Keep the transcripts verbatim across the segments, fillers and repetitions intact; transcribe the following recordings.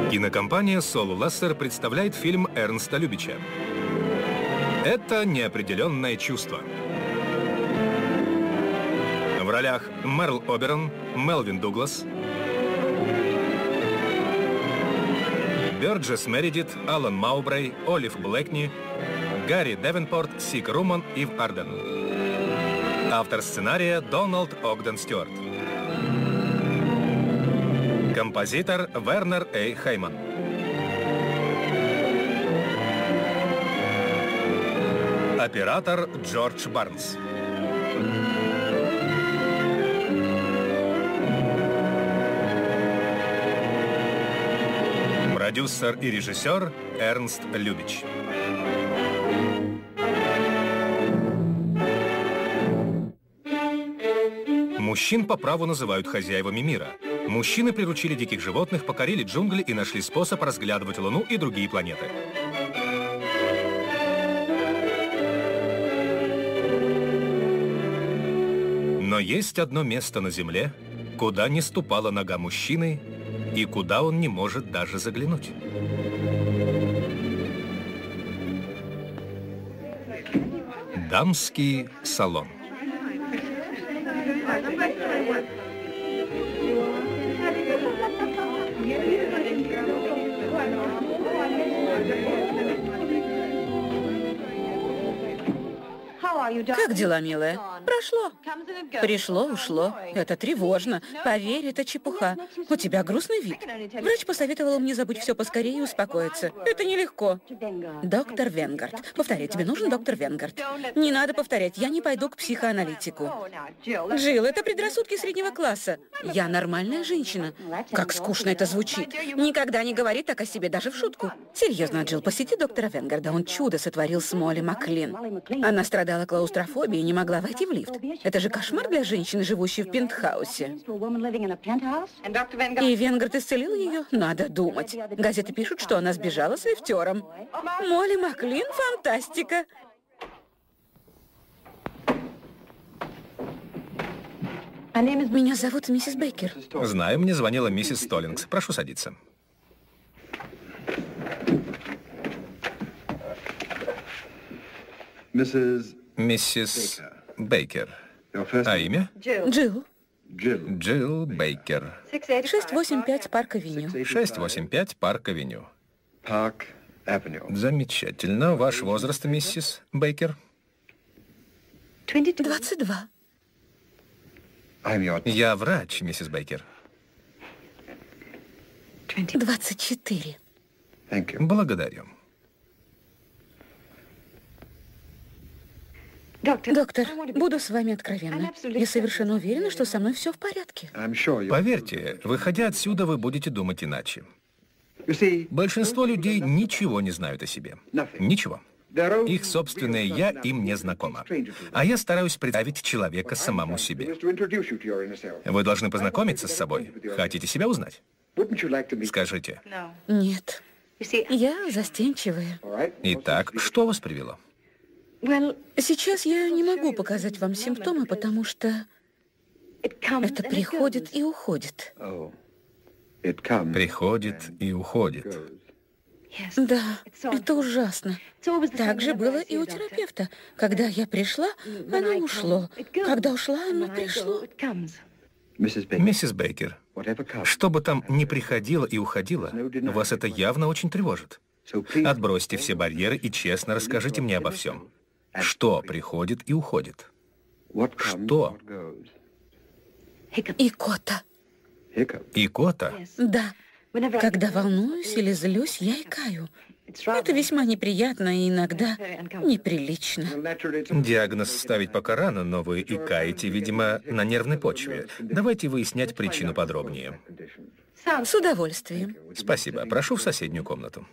Кинокомпания Солу Лассер представляет фильм Эрнста Любича. Это неопределенное чувство. В ролях Мерл Оберон, Мелвин Дуглас, Бёрджес Мередит, Алан Маубрей, Олив Блэкни, Гарри Девенпорт, Сик Руман, Ив Арден. Автор сценария Дональд Огден Стюарт. Композитор Вернер Эй Хейман. Оператор Джордж Барнс. Продюсер и режиссер Эрнст Любич. Мужчин по праву называют хозяевами мира. Мужчины приручили диких животных, покорили джунгли и нашли способ разглядывать Луну и другие планеты. Но есть одно место на Земле, куда не ступала нога мужчины и куда он не может даже заглянуть. Дамский салон. Как дела, милая? Прошло. Пришло, ушло. Это тревожно. Поверь, это чепуха. У тебя грустный вид. Врач посоветовал мне забыть все поскорее и успокоиться. Это нелегко. Доктор Венгард. Повторяй, тебе нужен доктор Венгард. Не надо повторять, я не пойду к психоаналитику. Джилл, это предрассудки среднего класса. Я нормальная женщина. Как скучно это звучит. Никогда не говори так о себе, даже в шутку. Серьезно, Джилл, посети доктора Венгарда. Он чудо сотворил с Молли Маклин. Она страдала клаустрофобией и не могла войти в лифт. Это же кошмар для женщины, живущей в пентхаусе. И Венгард исцелил ее? Надо думать. Газеты пишут, что она сбежала с лифтером. Молли Маклин — фантастика. Меня зовут миссис Бейкер. Знаю, мне звонила миссис Столлингс. Прошу садиться. Миссис Бейкер. А имя? Джилл. Джилл Бейкер. шесть восемь пять Парк-авеню. шесть восемь пять Парк-авеню. Замечательно. Ваш возраст, миссис Бейкер? двадцать два. Я врач, миссис Бейкер. двадцать четыре. Благодарю. Доктор, буду с вами откровенна. Я совершенно уверена, что со мной все в порядке. Поверьте, выходя отсюда, вы будете думать иначе. Большинство людей ничего не знают о себе. Ничего. Их собственное «я» им не знакомо. А я стараюсь представить человека самому себе. Вы должны познакомиться с собой. Хотите себя узнать? Скажите. Нет. Я застенчивая. Итак, что вас привело? Сейчас я не могу показать вам симптомы, потому что это приходит и уходит. Приходит и уходит. Да, это ужасно. Так же было и у терапевта. Когда я пришла, оно ушло. Когда ушла, оно пришло. Миссис Бейкер, что бы там ни приходило и уходило, вас это явно очень тревожит. Отбросьте все барьеры и честно расскажите мне обо всем. Что приходит и уходит? Что? Икота. Икота? Да. Когда волнуюсь или злюсь, я икаю. Это весьма неприятно и иногда неприлично. Диагноз ставить пока рано, но вы икаете, видимо, на нервной почве. Давайте выяснять причину подробнее. С удовольствием. Спасибо. Прошу в соседнюю комнату.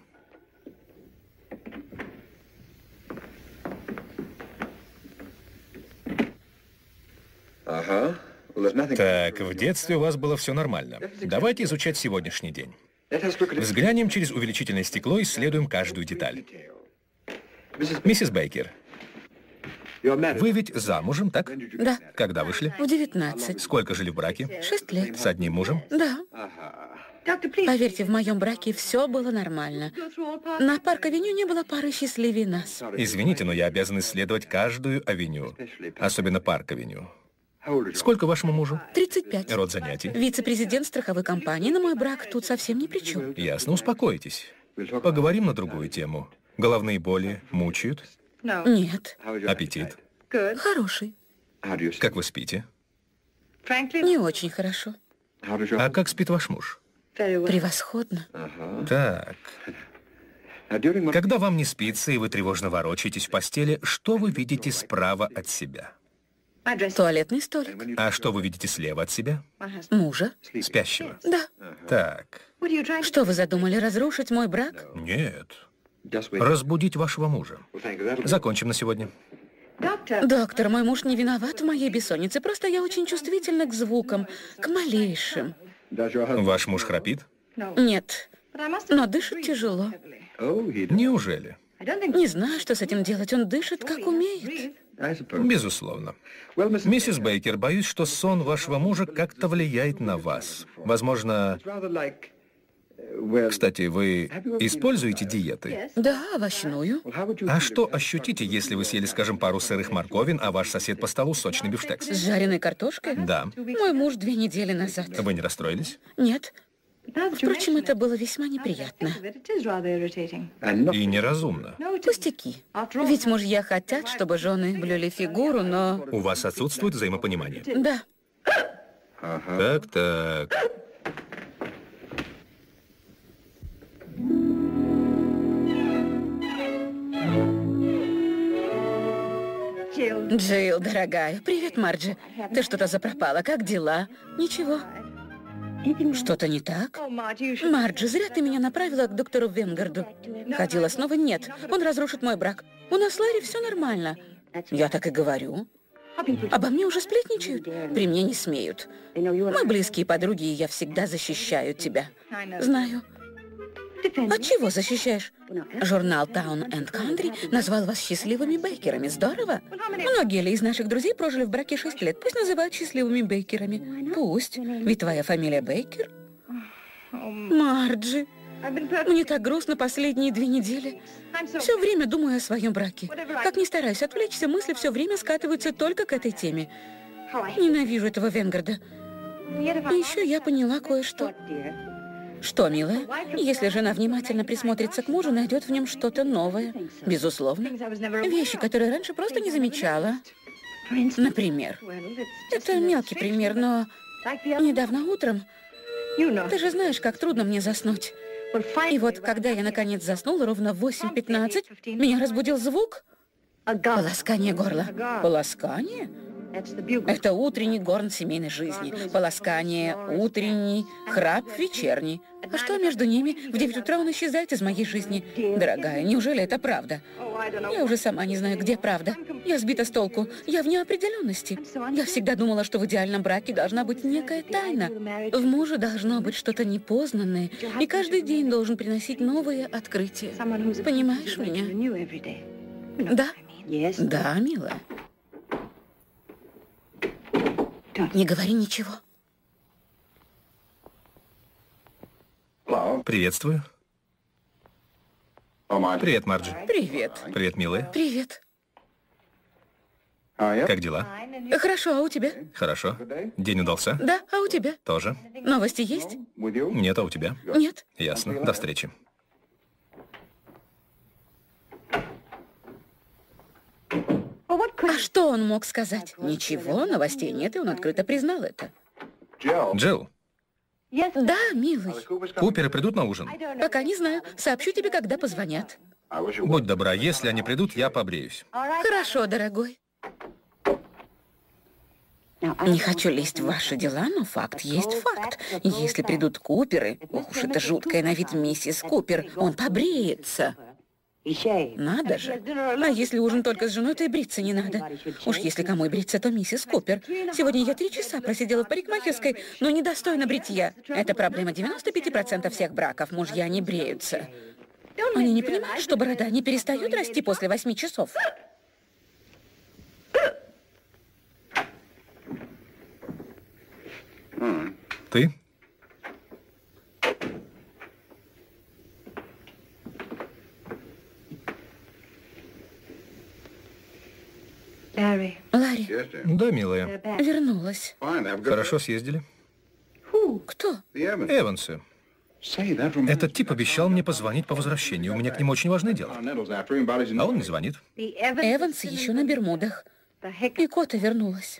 Так, в детстве у вас было все нормально. Давайте изучать сегодняшний день. Взглянем через увеличительное стекло и исследуем каждую деталь. Миссис Бейкер, вы ведь замужем, так? Да. Когда вышли? В девятнадцать. Сколько жили в браке? Шесть лет. С одним мужем? Да. Поверьте, в моем браке все было нормально. На Парк-авеню не было пары счастливее нас. Извините, но я обязан исследовать каждую авеню, особенно Парк-авеню. Сколько вашему мужу? тридцать пять. Род занятий? Вице-президент страховой компании, но мой брак тут совсем ни при чем. Ясно, успокойтесь. Поговорим на другую тему. Головные боли мучают? Нет. Аппетит? Хороший. Как вы спите? Не очень хорошо. А как спит ваш муж? Превосходно. Так. Когда вам не спится и вы тревожно ворочаетесь в постели, что вы видите справа от себя? Туалетный столик. А что вы видите слева от себя? Мужа. Спящего? Да. Так. Что вы задумали, разрушить мой брак? Нет. Разбудить вашего мужа. Закончим на сегодня. Доктор, мой муж не виноват в моей бессоннице, просто я очень чувствительна к звукам, к малейшим. Ваш муж храпит? Нет, но дышит тяжело. Неужели? Не знаю, что с этим делать, он дышит, как умеет. Безусловно. Миссис Бейкер, боюсь, что сон вашего мужа как-то влияет на вас. Возможно... Кстати, вы используете диеты? Да, овощную. А что ощутите, если вы съели, скажем, пару сырых морковин, а ваш сосед по столу сочный бифштекс? С жареной картошкой? Да. Мой муж две недели назад. Вы не расстроились? Нет. Впрочем, это было весьма неприятно. И неразумно. Пустяки. Ведь мужья хотят, чтобы жены блюли фигуру, но... У вас отсутствует взаимопонимание? Да. Так-так. Джилл, дорогая. Привет, Марджи. Ты что-то запропала. Как дела? Ничего. Что-то не так? Марджи, зря ты меня направила к доктору Венгарду. Ходила снова? Нет. Он разрушит мой брак. У нас с Ларри все нормально. Я так и говорю. Обо мне уже сплетничают? При мне не смеют. Мы близкие подруги, и я всегда защищаю тебя. Знаю. От чего защищаешь? Журнал Town and Country назвал вас счастливыми бейкерами. Здорово. Многие ли из наших друзей прожили в браке шесть лет? Пусть называют счастливыми бейкерами. Пусть. Ведь твоя фамилия Бейкер. Марджи, мне так грустно последние две недели. Все время думаю о своем браке. Как ни стараюсь отвлечься, мысли все время скатываются только к этой теме. Ненавижу этого Венгарда. И еще я поняла кое-что. Что, милая? Если жена внимательно присмотрится к мужу, найдет в нем что-то новое. Безусловно. Вещи, которые раньше просто не замечала. Например. Это мелкий пример, но недавно утром... Ты же знаешь, как трудно мне заснуть. И вот, когда я наконец заснула, ровно в восемь пятнадцать, меня разбудил звук. Полоскание горла. Полоскание? Это утренний горн семейной жизни. Полоскание утренний, храп вечерний. А что между ними? В девять утра он исчезает из моей жизни. Дорогая, неужели это правда? Я уже сама не знаю, где правда. Я сбита с толку. Я в неопределенности. Я всегда думала, что в идеальном браке должна быть некая тайна. В муже должно быть что-то непознанное. И каждый день должен приносить новые открытия. Понимаешь меня? Да? Да, милая. Не говори ничего. Приветствую. Привет, Марджи. Привет. Привет, милая. Привет. Как дела? Хорошо, а у тебя? Хорошо. День удался? Да, а у тебя? Тоже. Новости есть? Нет, а у тебя? Нет. Ясно. До встречи. А что он мог сказать? Ничего, новостей нет, и он открыто признал это. Джилл, Да, милый. Куперы придут на ужин? Пока не знаю. Сообщу тебе, когда позвонят. Будь добра, если они придут, я побреюсь. Хорошо, дорогой. Не хочу лезть в ваши дела, но факт есть факт. Если придут Куперы, ох уж это жуткая на вид миссис Купер, он побреется. Надо же. А если ужин только с женой, то и бриться не надо. Уж если кому и бриться, то миссис Купер. Сегодня я три часа просидела в парикмахерской, но недостойна бритья. Это проблема девяносто пять процентов всех браков. Мужья не бреются. Они не понимают, что борода не перестает расти после восьми часов. Ты? Ларри. Да, милая. Вернулась. Хорошо съездили? Кто? Эвансы. Этот тип обещал мне позвонить по возвращении. У меня к нему очень важное дело. А он не звонит. Эванс еще на Бермудах. И Кота вернулась.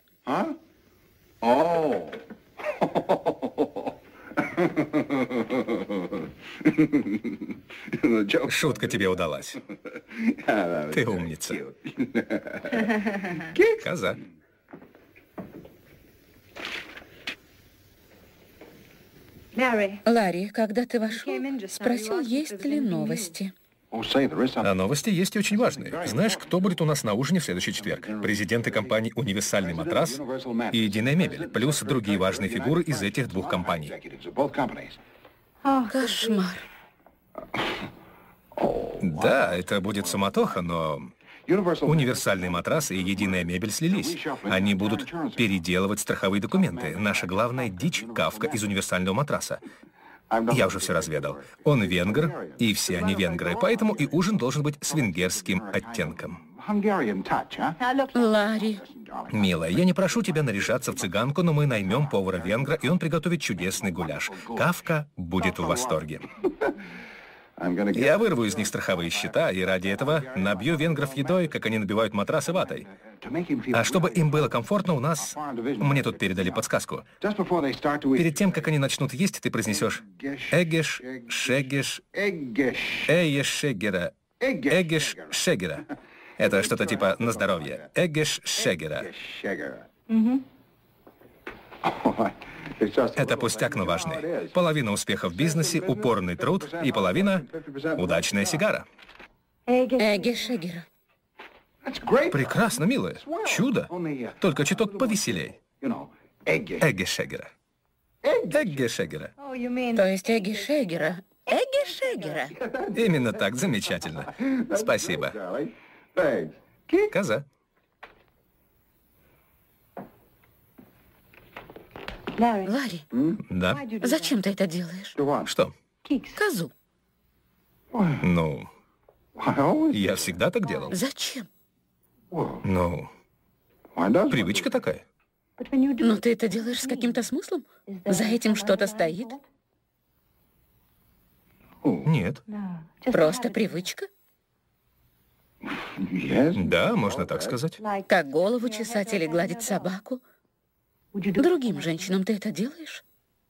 Шутка тебе удалась. Ты умница. Коза. Ларри, когда ты вошел, спросил, есть ли новости. А новости есть и очень важные. Знаешь, кто будет у нас на ужине в следующий четверг? Президенты компаний «Универсальный матрас» и «Единая мебель», плюс другие важные фигуры из этих двух компаний. Кошмар. Да, это будет суматоха, но «Универсальный матрас» и «Единая мебель» слились. Они будут переделывать страховые документы. Наша главная дичь — Кафка из «Универсального матраса». Я уже все разведал. Он венгр, и все они венгры, поэтому и ужин должен быть с венгерским оттенком. Ларри. Милая, я не прошу тебя наряжаться в цыганку, но мы наймем повара-венгра, и он приготовит чудесный гуляш. Кафка будет в восторге. Я вырву из них страховые счета, и ради этого набью венгров едой, как они набивают матрасы ватой. А чтобы им было комфортно, у нас... Мне тут передали подсказку. Перед тем, как они начнут есть, ты произнесешь «Эгеш, шегеш, эеш шегера, эгеш шегера». Это что-то типа «на здоровье». «Эгеш шегера». Это пустяк, но важный. Половина успеха в бизнесе — упорный труд, и половина — удачная сигара. Эгеш шегера. Прекрасно, милая. Чудо. Только чуток повеселей. Эгеш шегера. Эгеш шегера. То есть Эгеш шегера. Эгеш шегера. Именно так, замечательно. Спасибо. Коза. Ларри, Да? зачем ты это делаешь? Что? Козу. Ну, я всегда так делал. Зачем? Ну, привычка такая. Но ты это делаешь с каким-то смыслом? За этим что-то стоит? Нет. Просто привычка? Да, можно так сказать. Как голову чесать или гладить собаку? Другим женщинам ты это делаешь?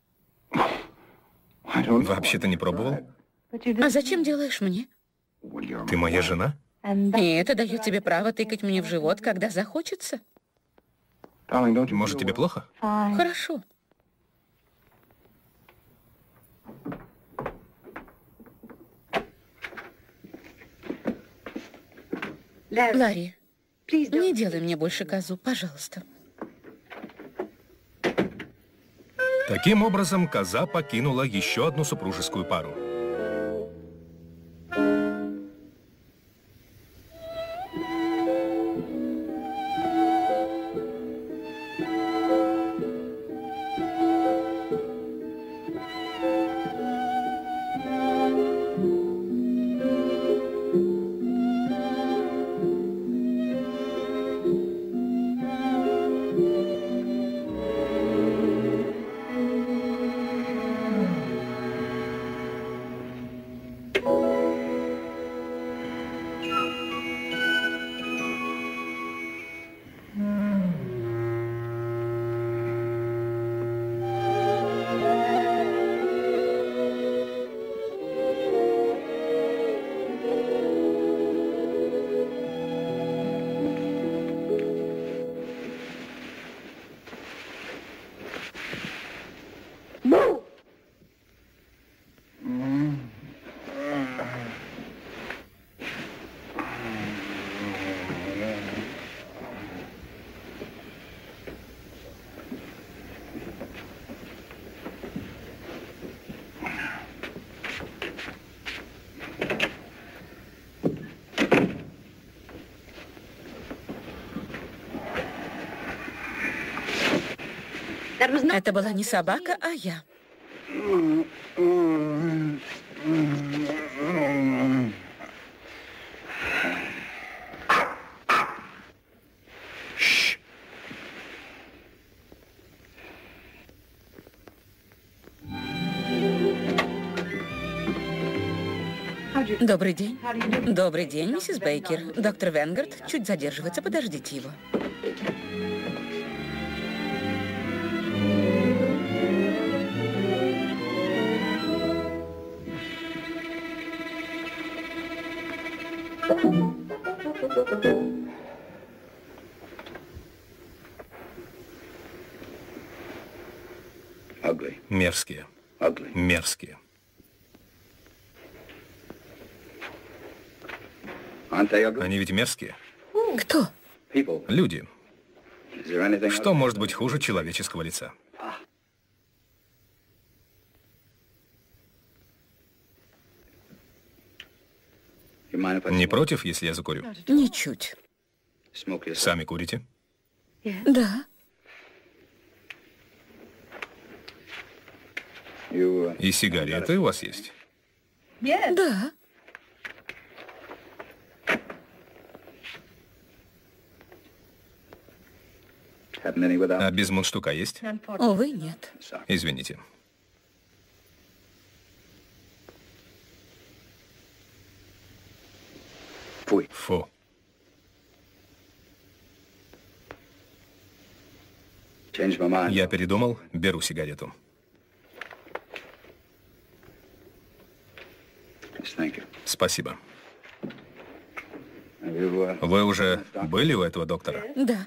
Вообще-то не пробовал. А зачем делаешь мне? Ты моя жена? И это дает тебе право тыкать мне в живот, когда захочется? Может, тебе плохо? Хорошо. Ларри, не делай мне больше козу, пожалуйста. Таким образом, коза покинула еще одну супружескую пару. Это была не собака, а я. Добрый день. Добрый день, миссис Бейкер. Доктор Венгард чуть задерживается, подождите его. Мерзкие. Мерзкие. Они ведь мерзкие. Кто? Люди. Что может быть хуже человеческого лица? Не против, если я закурю? Ничуть. Сами курите? Да. И сигареты у вас есть? Да. А без мундштука есть? Увы, нет. Извините. Фу. Я передумал, беру сигарету. Спасибо. Вы уже были у этого доктора? Да.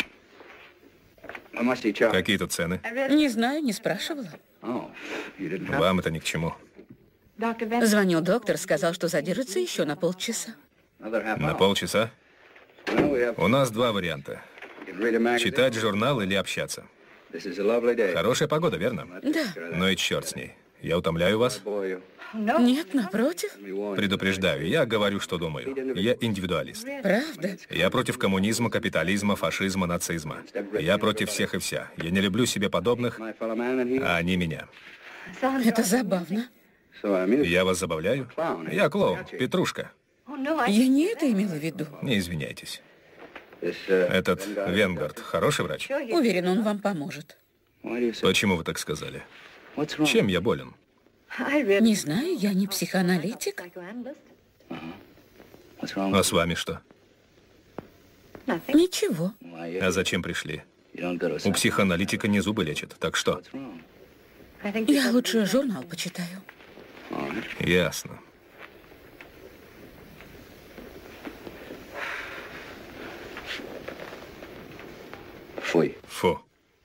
Какие тут цены? Не знаю, не спрашивала. Вам это ни к чему. Звонил доктор, сказал, что задержится еще на полчаса. На полчаса? У нас два варианта. Читать журнал или общаться. Хорошая погода, верно? Да. Ну и черт с ней. Я утомляю вас? Нет, напротив. Предупреждаю, я говорю, что думаю. Я индивидуалист. Правда? Я против коммунизма, капитализма, фашизма, нацизма. Я против всех и вся. Я не люблю себе подобных, а они меня. Это забавно. Я вас забавляю? Я клоун, Петрушка. Я не это имела в виду. Не извиняйтесь. Этот Венгард хороший врач? Уверен, он вам поможет. Почему вы так сказали? Чем я болен? Не знаю, я не психоаналитик. А с вами что? Ничего. А зачем пришли? У психоаналитика не зубы лечат, так что? Я лучше журнал почитаю. Ясно. Фу. Фу.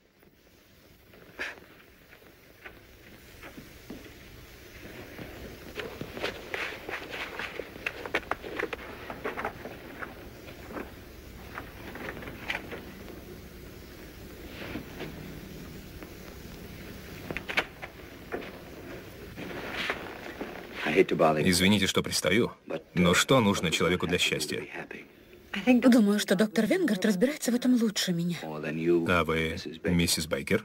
Извините, что пристаю, но что нужно человеку для счастья? Думаю, что доктор Венгард разбирается в этом лучше меня. А вы миссис Бейкер?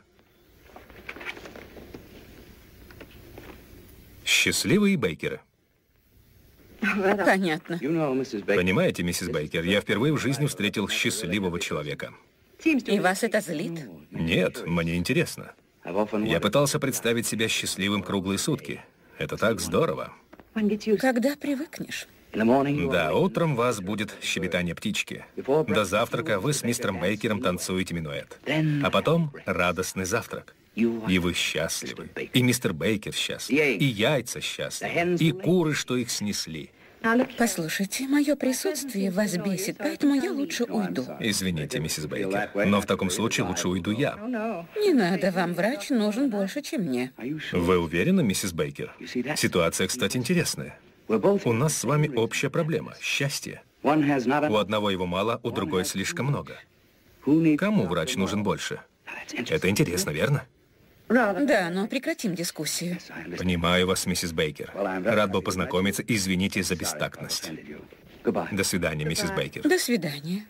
Счастливые Бейкеры. Понятно. Понимаете, миссис Бейкер, я впервые в жизни встретил счастливого человека. И вас это злит? Нет, мне интересно. Я пытался представить себя счастливым круглые сутки. Это так здорово. Когда привыкнешь? Да, утром вас будет щебетание птички. До завтрака вы с мистером Бейкером танцуете минуэт. А потом радостный завтрак. И вы счастливы. И мистер Бейкер счастлив. И яйца счастливы. И куры, что их снесли. Послушайте, мое присутствие вас бесит, поэтому я лучше уйду. Извините, миссис Бейкер, но в таком случае лучше уйду я. Не надо, вам врач нужен больше, чем мне. Вы уверены, миссис Бейкер? Ситуация, кстати, интересная. У нас с вами общая проблема – счастье. У одного его мало, у другой слишком много. Кому врач нужен больше? Это интересно, верно? Да, но прекратим дискуссию. Понимаю вас, миссис Бейкер. Рад был познакомиться. Извините за бестактность. До свидания, миссис Бейкер. До свидания.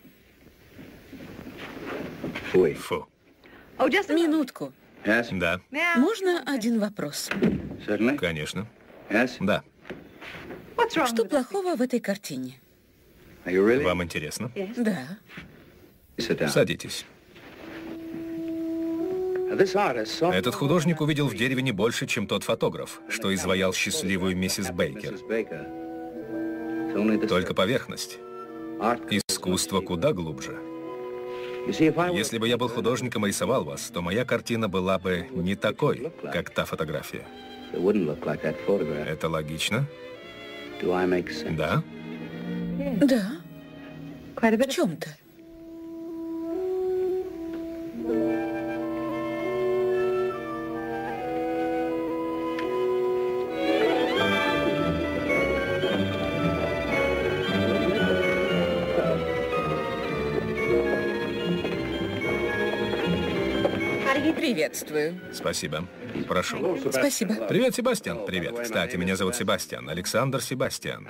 Фу. Минутку. Да. Можно один вопрос? Конечно. Да. Что плохого в этой картине? Вам интересно? Да. Садитесь. Этот художник увидел в дереве не больше, чем тот фотограф, что изваял счастливую миссис Бейкер. Только поверхность. Искусство куда глубже. Если бы я был художником и рисовал вас, то моя картина была бы не такой, как та фотография. Это логично? Да? Да. В чем-то. Приветствую. Спасибо. Прошу. Спасибо. Привет, Себастьян. Привет. Кстати, меня зовут Себастьян. Александр Себастьян.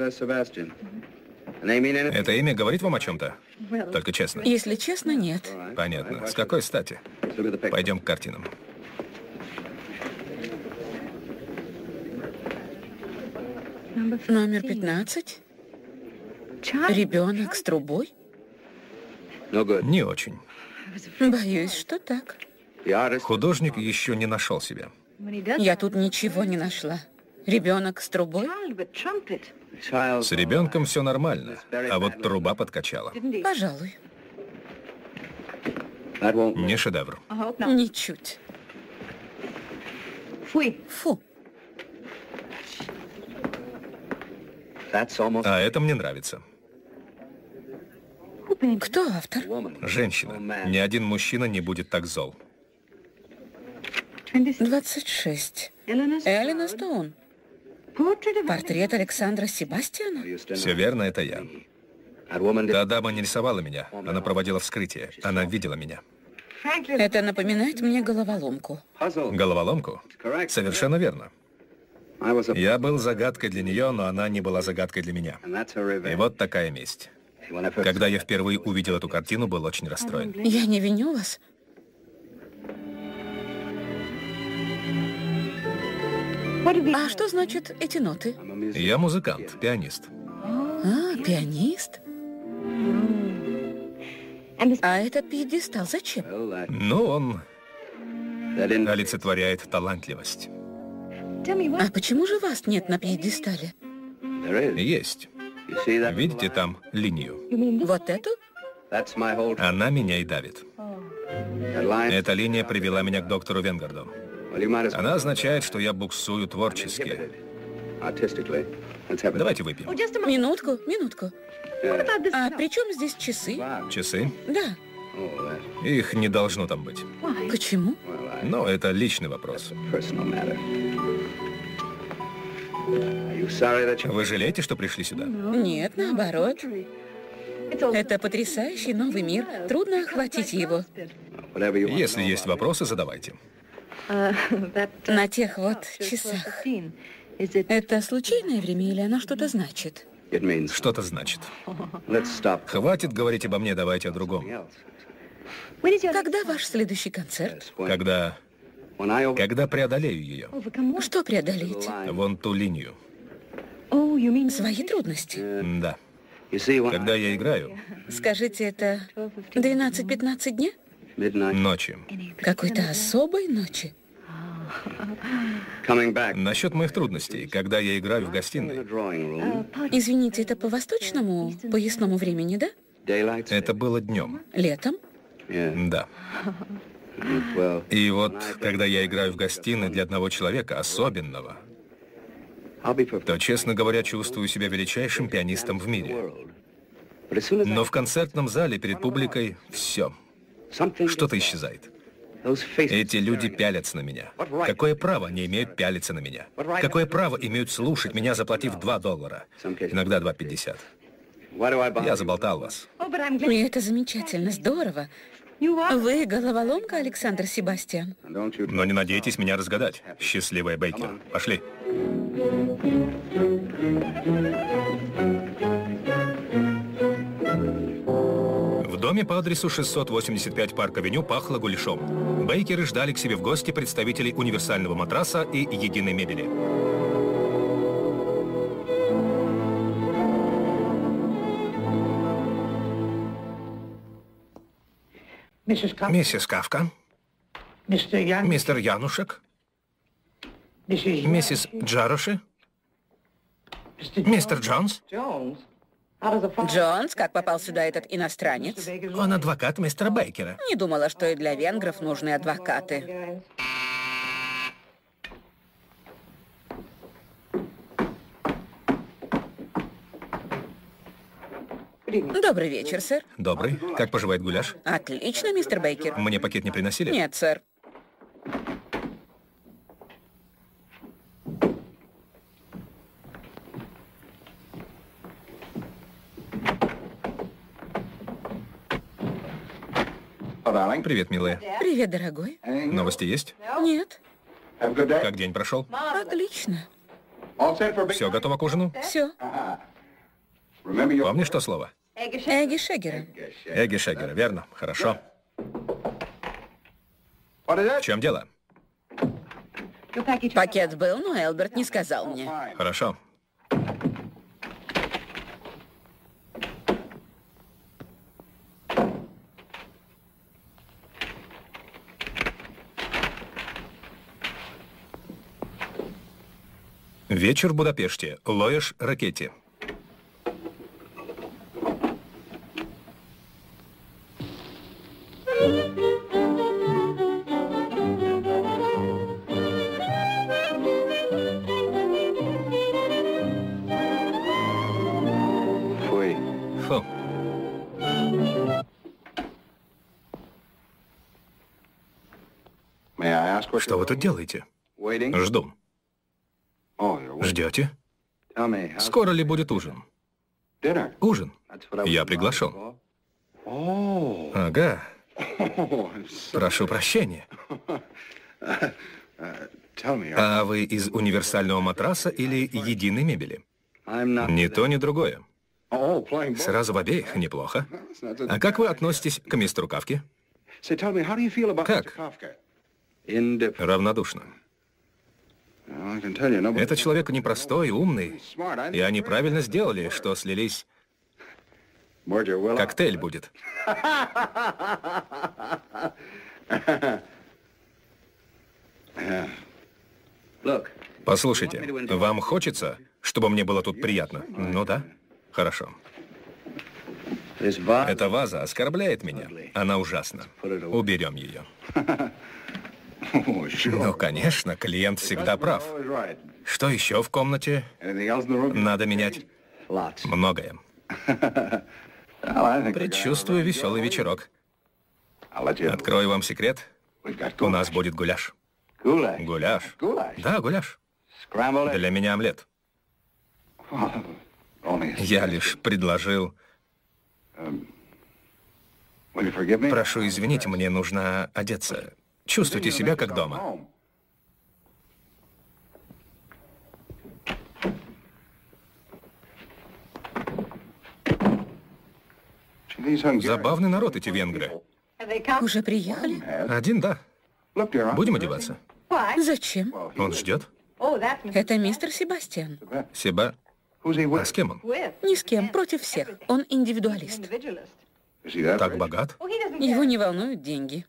Это имя говорит вам о чем-то? Только честно. Если честно, нет. Понятно. С какой стати? Пойдем к картинам. Номер пятнадцать. Ребенок с трубой? Не очень. Боюсь, что так. Художник еще не нашел себя. Я тут ничего не нашла. Ребенок с трубой? С ребенком все нормально, а вот труба подкачала. Пожалуй. Не шедевр. Ничуть. Фу. А это мне нравится. Кто автор? Женщина. Ни один мужчина не будет так зол. двадцать шесть. Эллина Стоун. Портрет Александра Себастьяна? Все верно, это я. Та дама не рисовала меня. Она проводила вскрытие. Она видела меня. Это напоминает мне головоломку. Головоломку? Совершенно верно. Я был загадкой для нее, но она не была загадкой для меня. И вот такая месть. Когда я впервые увидел эту картину, был очень расстроен. Я не виню вас. А что значит эти ноты? Я музыкант, пианист. А, пианист? А этот пьедестал зачем? Ну, он олицетворяет талантливость. А почему же вас нет на пьедестале? Есть. Видите там линию? Вот эту? Она меня и давит. Эта линия привела меня к доктору Венгарду. Она означает, что я буксую творчески. Давайте выпьем. Минутку, минутку. А при чем здесь часы? Часы? Да. Их не должно там быть. Почему? Но это личный вопрос. Вы жалеете, что пришли сюда? Нет, наоборот. Это потрясающий новый мир. Трудно охватить его. Если есть вопросы, задавайте. На тех вот часах. Это случайное время или оно что-то значит? Что-то значит. Хватит говорить обо мне, давайте о другом. Когда ваш следующий концерт? Когда... Когда преодолею ее. Что преодолеть? Вон ту линию. Свои трудности? Да. Когда я играю... Скажите, это двенадцать-пятнадцать дня? Ночи. Какой-то особой ночи? Насчет моих трудностей, когда я играю в гостиной. Извините, это по восточному поясному времени, да? Это было днем. Летом? Да. И вот, когда я играю в гостиной для одного человека, особенного, то, честно говоря, чувствую себя величайшим пианистом в мире. Но в концертном зале перед публикой все. Что-то исчезает. Эти люди пялятся на меня. Какое право они имеют пялиться на меня? Какое право имеют слушать меня, заплатив два доллара? Иногда два пятьдесят. Я заболтал вас. И это замечательно, здорово. Вы головоломка, Александр Себастьян? Но не надейтесь меня разгадать. Счастливая Бейкер. Пошли. В доме по адресу шестьсот восемьдесят пять Парк-авеню пахло гуляшом. Бейкеры ждали к себе в гости представителей универсального матраса и единой мебели. Миссис Кавка, мистер Янушек, миссис Джароши, Мистер Джонс? Джонс, как попал сюда этот иностранец? Он адвокат мистера Бейкера. Не думала, что и для венгров нужны адвокаты. Добрый вечер, сэр. Добрый. Как поживает гуляш? Отлично, мистер Бейкер. Мне пакет не приносили? Нет, сэр. Привет, милая. Привет, дорогой. Новости есть? Нет. Как день прошел? Отлично. Все готово к ужину? Все. Помнишь то слово? Эгги Шегера. Эгги Шегера, верно. Хорошо. В чем дело? Пакет был, но Элберт не сказал мне. Хорошо. Вечер в Будапеште. Лоеш Ракетти. Фуй. Фу. Что вы тут делаете? Жду. Ждете? Скоро ли будет ужин? Ужин? Я приглашен. Ага. Прошу прощения. А вы из универсального матраса или единой мебели? Ни то, ни другое. Сразу в обеих неплохо. А как вы относитесь к мистеру Кафке? Как? Равнодушно. Этот человек непростой, умный. И они правильно сделали, что слились. Коктейль будет. Послушайте, вам хочется, чтобы мне было тут приятно? Ну да. Хорошо. Эта ваза оскорбляет меня. Она ужасна. Уберем ее. Ну, конечно, клиент всегда прав. Что еще в комнате надо менять? Многое. Предчувствую веселый вечерок. Открою вам секрет. У нас будет гуляш. Гуляш? Да, гуляш. Для меня омлет. Я лишь предложил... Прошу извинить, мне нужно одеться. Чувствуйте себя как дома. Забавный народ эти венгры. Уже приехали? Один, да. Будем одеваться? Зачем? Он ждет. Это мистер Себастьян. Себа... А с кем он? Ни с кем, против всех. Он индивидуалист. Так богат? Его не волнуют деньги.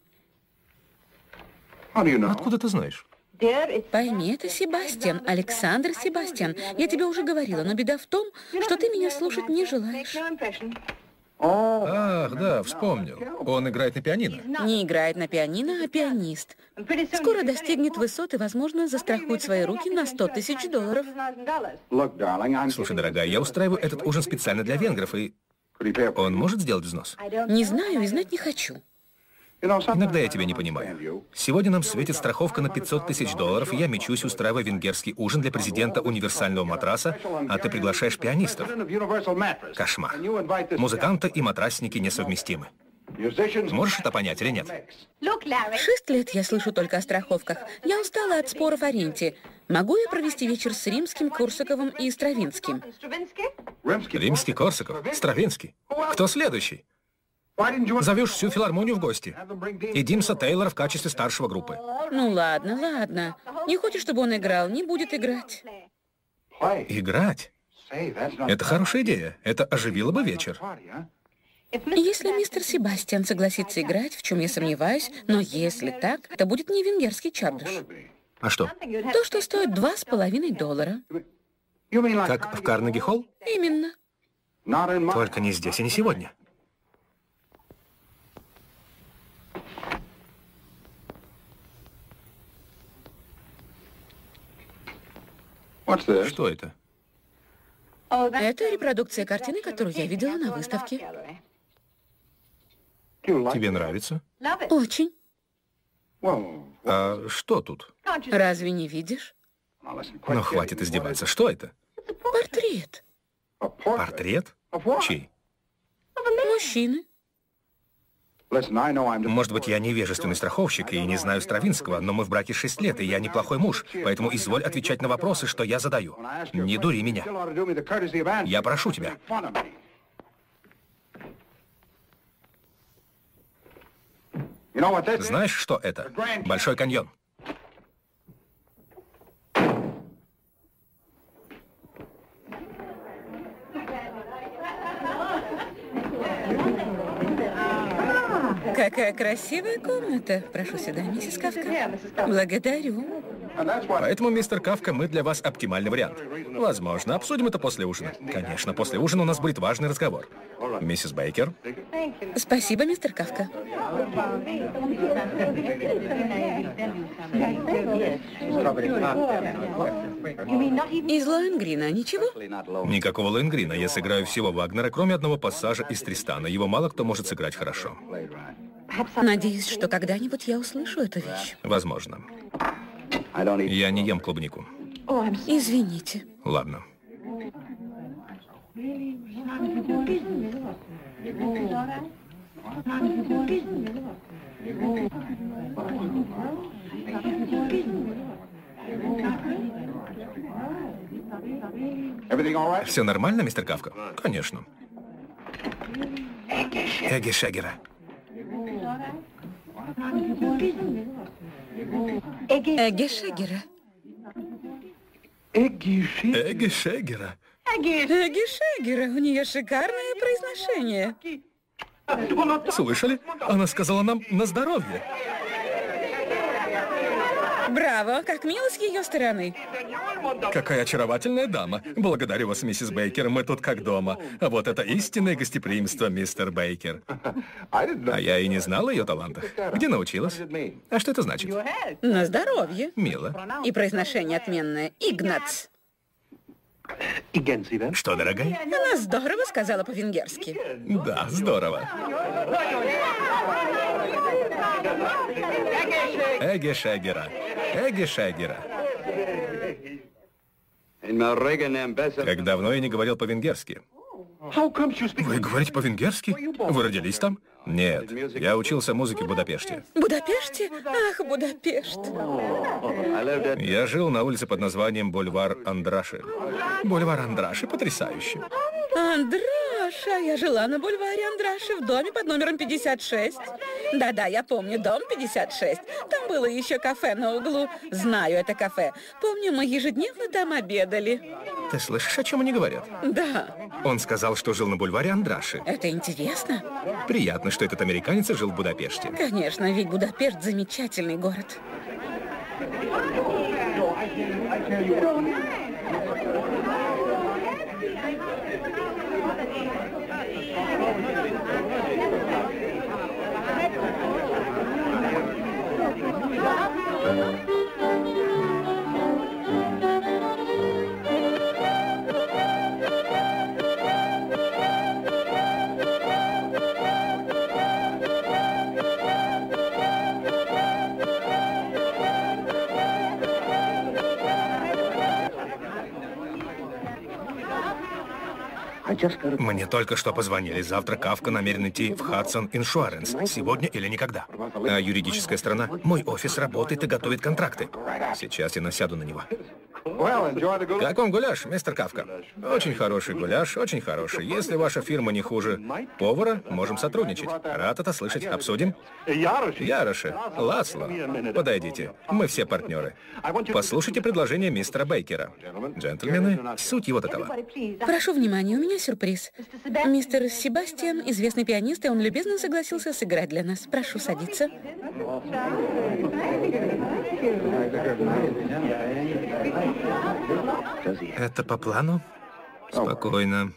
Откуда ты знаешь? Пойми, это Себастьян, Александр Себастьян. Я тебе уже говорила, но беда в том, что ты меня слушать не желаешь. Ах, да, вспомнил. Он играет на пианино. Не играет на пианино, а пианист. Скоро достигнет высот и, возможно, застрахует свои руки на сто тысяч долларов. Слушай, дорогая, я устраиваю этот ужин специально для венгров, и он может сделать взнос? Не знаю и знать не хочу. Иногда я тебя не понимаю. Сегодня нам светит страховка на пятьсот тысяч долларов, и я мечусь, устраивая венгерский ужин для президента универсального матраса, а ты приглашаешь пианистов. Кошмар. Музыканты и матрасники несовместимы. Можешь это понять или нет? Шесть лет я слышу только о страховках. Я устала от споров о ренте. Могу я провести вечер с Римским, Корсаковым и Стравинским? Римский, Корсаков, Стравинский. Кто следующий? Зовешь всю филармонию в гости. И Димса Тейлора в качестве старшего группы. Ну ладно, ладно. Не хочешь, чтобы он играл, не будет играть. Играть? Это хорошая идея. Это оживило бы вечер. Если мистер Себастьян согласится играть, в чем я сомневаюсь, но если так, это будет не венгерский чабдыш. А что? То, что стоит два с половиной доллара. Как в Карнеги-холл? Именно. Только не здесь и не сегодня. Что это? Это репродукция картины, которую я видела на выставке. Тебе нравится? Очень. А что тут? Разве не видишь? Ну, хватит издеваться. Что это? Портрет. Портрет? Чей? Мужчины. Может быть, я невежественный страховщик и не знаю Стравинского, но мы в браке шесть лет, и я неплохой муж, поэтому изволь отвечать на вопросы, что я задаю. Не дури меня. Я прошу тебя. Знаешь, что это? Большой каньон. Какая красивая комната. Прошу сюда, миссис Кафка. Благодарю. Поэтому, мистер Кафка, мы для вас оптимальный вариант. Возможно, обсудим это после ужина. Конечно, после ужина у нас будет важный разговор. Миссис Бейкер. Спасибо, мистер Кафка. Из Лоэнгрина ничего? Никакого Лоэнгрина. Я сыграю всего Вагнера, кроме одного пассажа из Тристана. Его мало кто может сыграть хорошо. Надеюсь, что когда-нибудь я услышу эту вещь. Возможно. Я не ем клубнику. Извините. Ладно. Все нормально, мистер Кафка? Конечно. Эгги Шегера. Эгги Шегера. Эгги Шегера. Эгги Шегера. У нее шикарное произношение. Слышали? Она сказала нам на здоровье. Браво, как мило с ее стороны. Какая очаровательная дама. Благодарю вас, миссис Бейкер, мы тут как дома. А вот это истинное гостеприимство, мистер Бейкер. А я и не знала ее талантах. Где научилась? А что это значит? На здоровье. Мило. И произношение отменное. Игнац. Что, дорогая? Она здорово сказала по-венгерски. Да, здорово. Эгги Шегера. Эгги Шегера. Как давно я не говорил по-венгерски. Вы говорите по-венгерски? Вы родились там? Нет, я учился музыке в Будапеште. Будапеште? Ах, Будапешт. Я жил на улице под названием Бульвар Андраши. Бульвар Андраши, потрясающе. Андраша, я жила на бульваре Андраши в доме под номером пятьдесят шесть. Да-да, я помню, дом пятьдесят шесть. Там было еще кафе на углу. Знаю это кафе. Помню, мы ежедневно там обедали. Ты слышишь, о чем они говорят? Да. Он сказал, что жил на бульваре Андраши. Это интересно. Приятно, что этот американец жил в Будапеште. Конечно, ведь Будапешт замечательный город. Мне только что позвонили. Завтра Кафка намерен идти в Hudson Insurance. Сегодня или никогда. А юридическая сторона? Мой офис работает и готовит контракты. Сейчас я насяду на него. Как вам гуляш, мистер Кафка? Очень хороший гуляш, очень хороший. Если ваша фирма не хуже повара, можем сотрудничать. Рад это слышать. Обсудим? Яроши, Ласло, подойдите. Мы все партнеры. Послушайте предложение мистера Бейкера. Джентльмены, суть его такова. Прошу внимания, у меня сюрприз. Мистер Себастьян, известный пианист, и он любезно согласился сыграть для нас. Прошу садиться. Это по плану? Спокойно.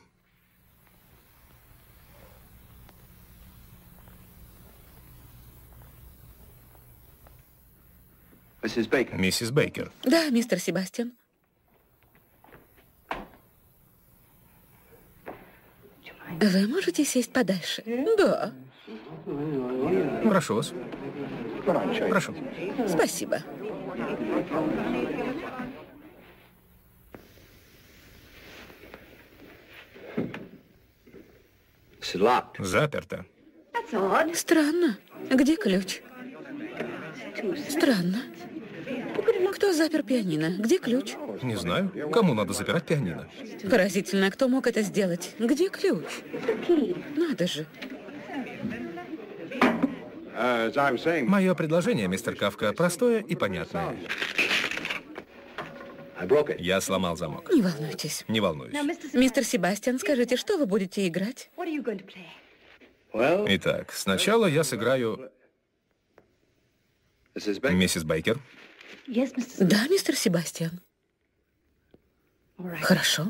Миссис Бейкер. Да, мистер Себастьян. Вы можете сесть подальше? Да. Прошу вас. Прошу. Спасибо. Заперто. Странно. Где ключ? Странно. Кто запер пианино? Где ключ? Не знаю. Кому надо запирать пианино? Поразительно, кто мог это сделать? Где ключ? Надо же. Мое предложение, мистер Кафка, простое и понятное. Я сломал замок. Не волнуйтесь. Не волнуюсь. Мистер Себастьян, скажите, что вы будете играть? Итак, сначала я сыграю... Миссис Бейкер. Да, мистер Себастьян. Хорошо.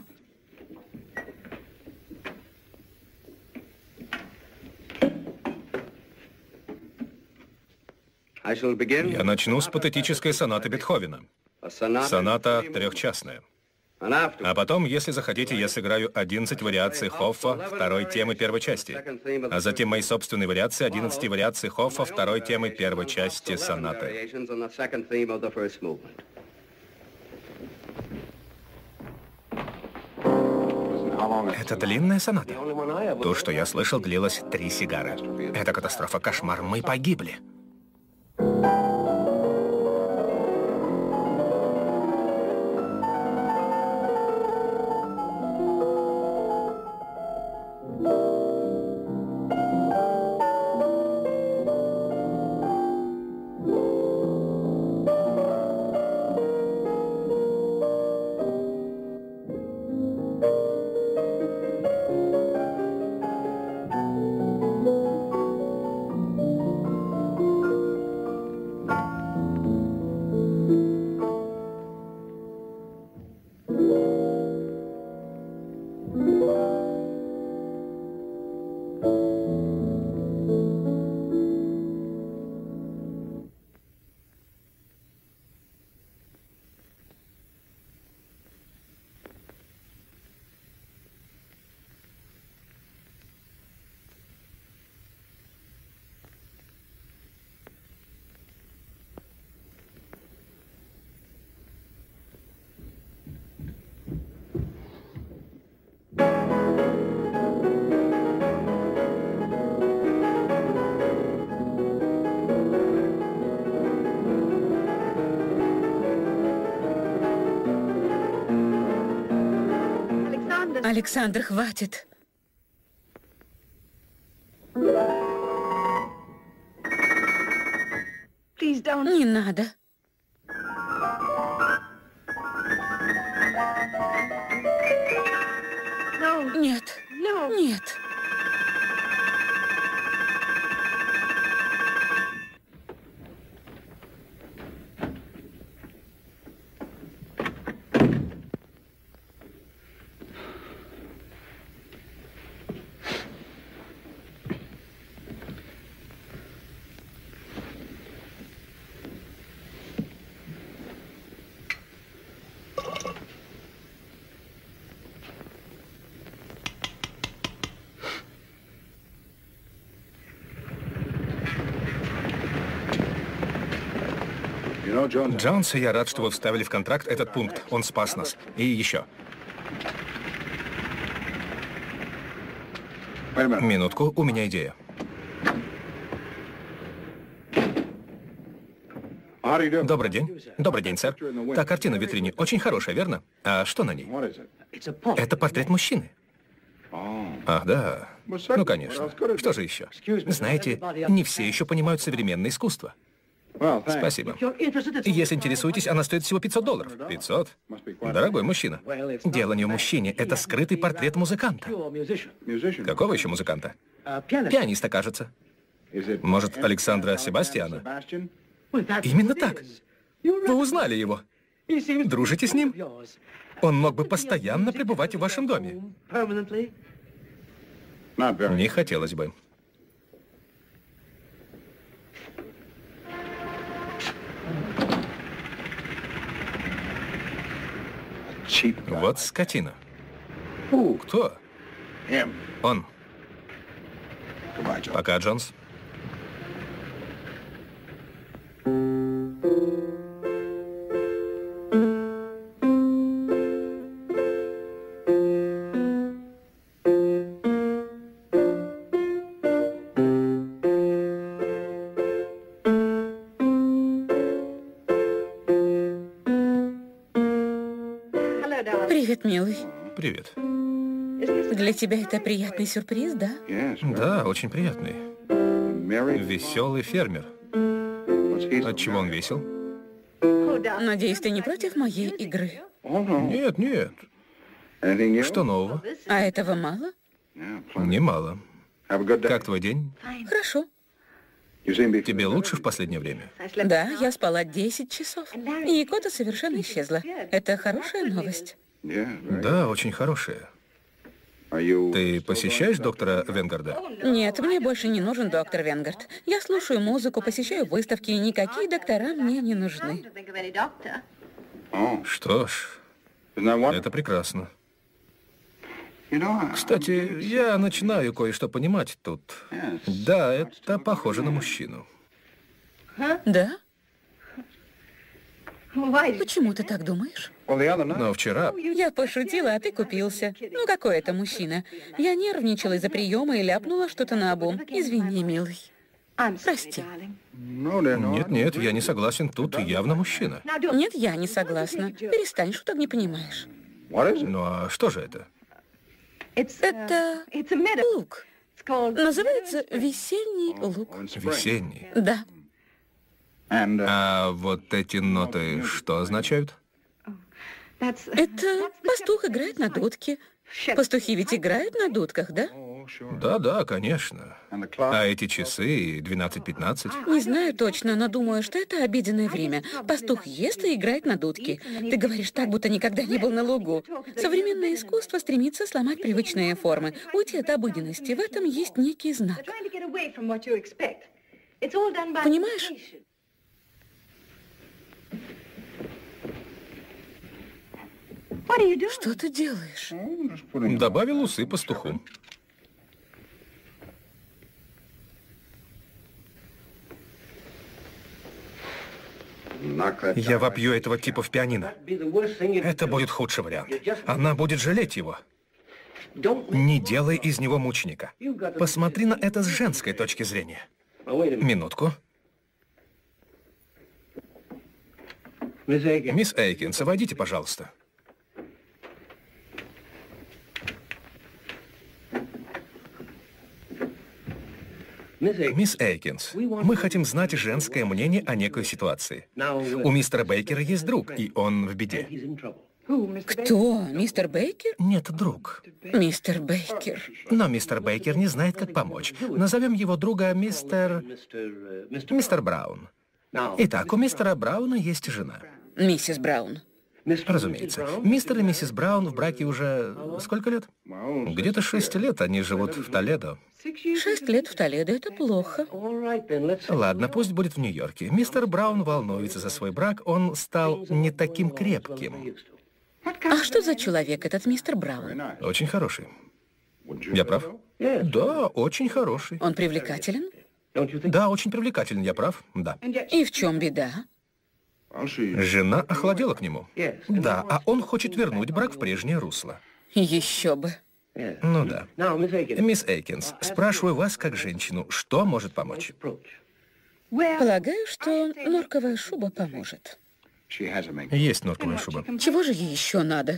Я начну с патетической сонаты Бетховена. Соната трехчастная. А потом, если захотите, я сыграю одиннадцать вариаций Хоффа второй темы первой части. А затем мои собственные вариации одиннадцати вариаций Хоффа второй темы первой части сонаты. Это длинная соната. То, что я слышал, длилось три сигары. Это катастрофа, кошмар. Мы погибли. Александр, хватит. Не надо. Нет, нет. Джонс, я рад, что вы вставили в контракт этот пункт. Он спас нас. И еще. Минутку, у меня идея. Добрый день. Добрый день, сэр. Та картина в витрине очень хорошая, верно? А что на ней? Это портрет мужчины. Ах, да. Ну, конечно. Что же еще? Знаете, не все еще понимают современное искусство. Спасибо. Если интересуетесь, она стоит всего пятьсот долларов. пятьсот? Дорогой мужчина. Дело не в мужчине, это скрытый портрет музыканта. Какого еще музыканта? Пианиста, кажется. Может, Александра Себастьяна? Именно так. Вы узнали его. Дружите с ним? Он мог бы постоянно пребывать в вашем доме. Не хотелось бы. Вот скотина. Кто? Он. Пока, Джонс. Привет, милый. Привет. Для тебя это приятный сюрприз, да? Да, очень приятный. Веселый фермер. Отчего он весел? Надеюсь, ты не против моей игры? Нет, нет. Что нового? А этого мало? Немало. Как твой день? Хорошо. Тебе лучше в последнее время? Да, я спала десять часов. И Якота совершенно исчезла. Это хорошая новость. Да, очень хорошая. Ты посещаешь доктора Венгарда? Нет, мне больше не нужен доктор Венгард. Я слушаю музыку, посещаю выставки, и никакие доктора мне не нужны. Что ж, это прекрасно. Кстати, я начинаю кое-что понимать тут. Да, это похоже на мужчину. Да? Почему ты так думаешь? Но вчера... Я пошутила, а ты купился. Ну, какой это мужчина? Я нервничала из-за приема и ляпнула что-то наобум. Извини, милый. Прости. Нет, нет, я не согласен. Тут явно мужчина. Нет, я не согласна. Перестань, шуток не понимаешь. Ну а что же это? Это лук. Называется весенний лук. Весенний. Да. А вот эти ноты что означают? Это пастух играет на дудке. Пастухи ведь играют на дудках, да? Да, да, конечно. А эти часы двенадцать пятнадцать? Не знаю точно, но думаю, что это обеденное время. Пастух ест и играет на дудке. Ты говоришь так, будто никогда не был на лугу. Современное искусство стремится сломать привычные формы, уйти от обыденности. В этом есть некий знак. Понимаешь? Что ты делаешь? Добавил усы пастуху. Я вопью этого типа в пианино. Это будет худший вариант. Она будет жалеть его. Не делай из него мученика. Посмотри на это с женской точки зрения. Минутку. Мисс Эйкинс, войдите, пожалуйста. Мисс Эйкинс, мы хотим знать женское мнение о некой ситуации. У мистера Бейкера есть друг, и он в беде. Кто? Мистер Бейкер? Нет, друг. Мистер Бейкер. Но мистер Бейкер не знает, как помочь. Назовем его друга мистер... Мистер Браун. Итак, у мистера Брауна есть жена. Миссис Браун. Разумеется. Мистер и миссис Браун в браке уже... Сколько лет? Где-то шесть лет они живут в Толедо. Шесть лет в Толедо — это плохо. Ладно, пусть будет в Нью-Йорке. Мистер Браун волнуется за свой брак, он стал не таким крепким. А что за человек этот мистер Браун? Очень хороший. Я прав? Да, очень хороший. Он привлекателен? Да, очень привлекателен, я прав? Да. И в чем беда? Жена охладела к нему. Да, а он хочет вернуть брак в прежнее русло. Еще бы. Ну да. Мисс Эйкинс, спрашиваю вас как женщину, что может помочь? Полагаю, что норковая шуба поможет. Есть норковая шуба. Чего же ей еще надо?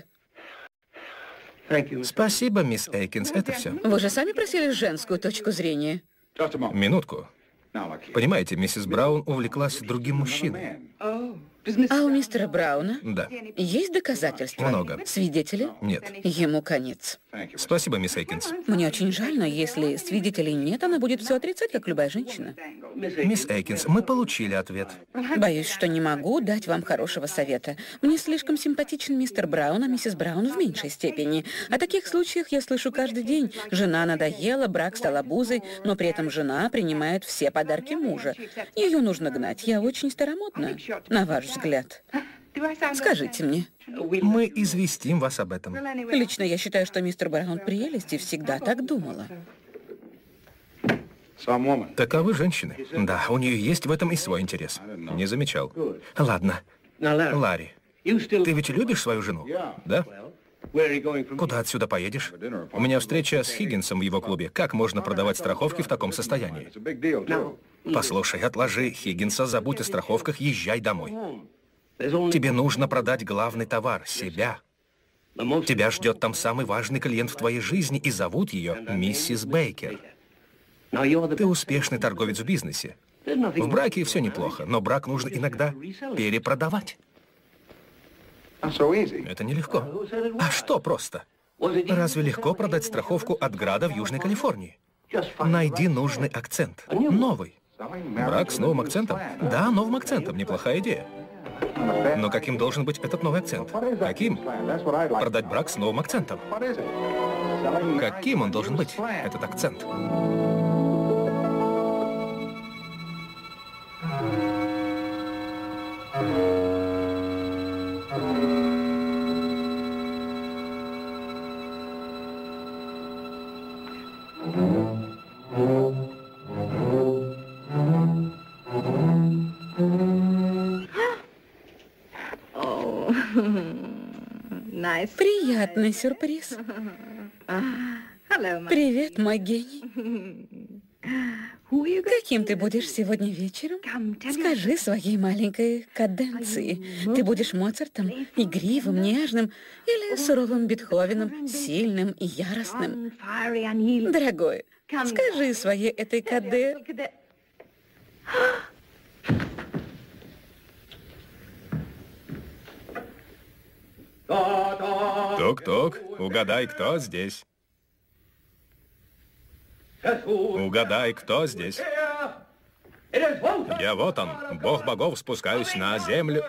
Спасибо, мисс Эйкинс, это все. Вы же сами просили женскую точку зрения. Минутку. Понимаете, миссис Браун увлеклась другим мужчиной. А у мистера Брауна Да. есть доказательства? Много. Свидетели? Нет. Ему конец. Спасибо, мисс Эйкинс. Мне очень жаль, но если свидетелей нет, она будет все отрицать, как любая женщина. Мисс Эйкинс, мы получили ответ. Боюсь, что не могу дать вам хорошего совета. Мне слишком симпатичен мистер Браун, а миссис Браун в меньшей степени. О таких случаях я слышу каждый день. Жена надоела, брак стал обузой, но при этом жена принимает все подарки мужа. Ее нужно гнать. Я очень старомодна, на ваш взгляд. Скажите мне. Мы известим вас об этом. Лично я считаю, что мистер Браун прелесть и всегда так думала. Таковы женщины. Да, у нее есть в этом и свой интерес. Не замечал. Ладно. Ларри, ты ведь любишь свою жену? Да? Куда отсюда поедешь? У меня встреча с Хиггинсом в его клубе. Как можно продавать страховки в таком состоянии? Послушай, отложи Хиггинса, забудь о страховках, езжай домой. Тебе нужно продать главный товар — себя. Тебя ждет там самый важный клиент в твоей жизни, и зовут ее миссис Бейкер. Ты успешный торговец в бизнесе. В браке все неплохо, но брак нужно иногда перепродавать. Это нелегко. А что просто? Разве легко продать страховку от града в Южной Калифорнии? Найди нужный акцент. Новый. Брак с новым акцентом? Да, новым акцентом. Неплохая идея. Но каким должен быть этот новый акцент? Каким? Продать брак с новым акцентом. Каким он должен быть, этот акцент? Приятный сюрприз. Привет, мой гений. Каким ты будешь сегодня вечером? Скажи своей маленькой каденции. Ты будешь Моцартом, игривым, нежным, или суровым Бетховеном, сильным и яростным? Дорогой, скажи своей этой каде... Тук-тук, угадай, кто здесь. Угадай, кто здесь. Я вот он, бог богов, спускаюсь на землю.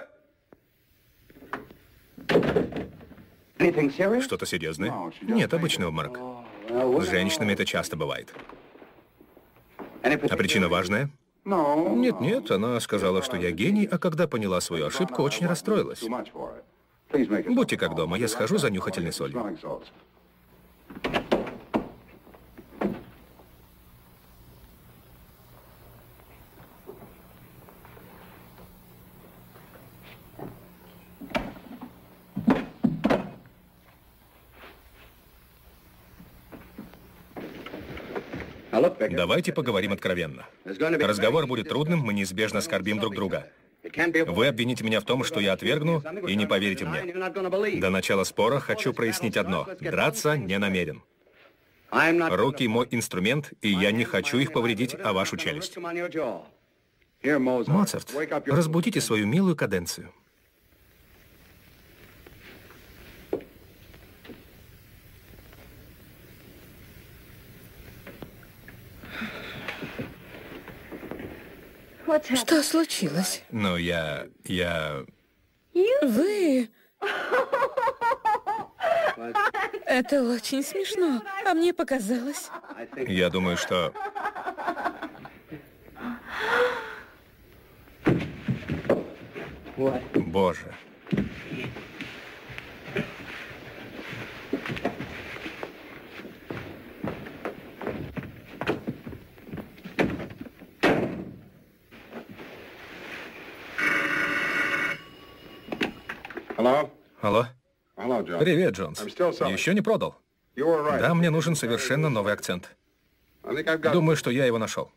Что-то серьезное? Нет, обычный обморок. С женщинами это часто бывает. А причина важная? Нет-нет, она сказала, что я гений, а когда поняла свою ошибку, очень расстроилась. Будьте как дома, я схожу за нюхательной солью. Давайте поговорим откровенно. Разговор будет трудным, мы неизбежно оскорбим друг друга. Вы обвините меня в том, что я отвергну, и не поверите мне. До начала спора хочу прояснить одно. Драться не намерен. Руки — мой инструмент, и я не хочу их повредить, а вашу челюсть. Моцарт, разбудите свою милую каденцию. Что случилось? Ну, я... я... Вы... Это очень смешно, а мне показалось. Я думаю, что... Боже. Алло? Привет, Джонс. Еще не продал? Да, мне нужен совершенно новый акцент. Думаю, что я его нашел.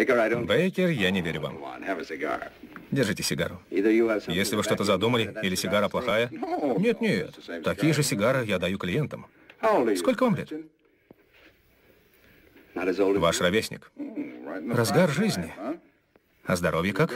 Бейкер, я не верю вам. Держите сигару. Если вы что-то задумали, или сигара плохая... Нет, нет. Такие же сигары я даю клиентам. Сколько вам лет? Ваш ровесник. Разгар жизни. А здоровье как?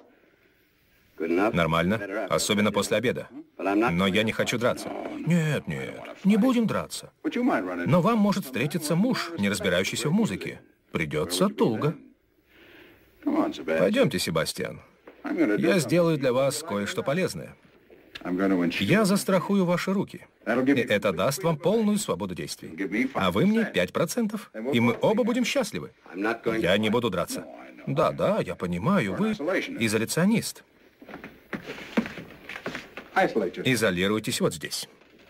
Нормально. Особенно после обеда. Но я не хочу драться. Нет, нет. Не будем драться. Но вам может встретиться муж, не разбирающийся в музыке. Придется туго. Пойдемте, Себастьян. Я сделаю для вас кое-что полезное. Я застрахую ваши руки. И это даст вам полную свободу действий. А вы мне пять процентов. И мы оба будем счастливы. Я не буду драться. Да, да, я понимаю, вы изоляционист. Изолируйтесь вот здесь.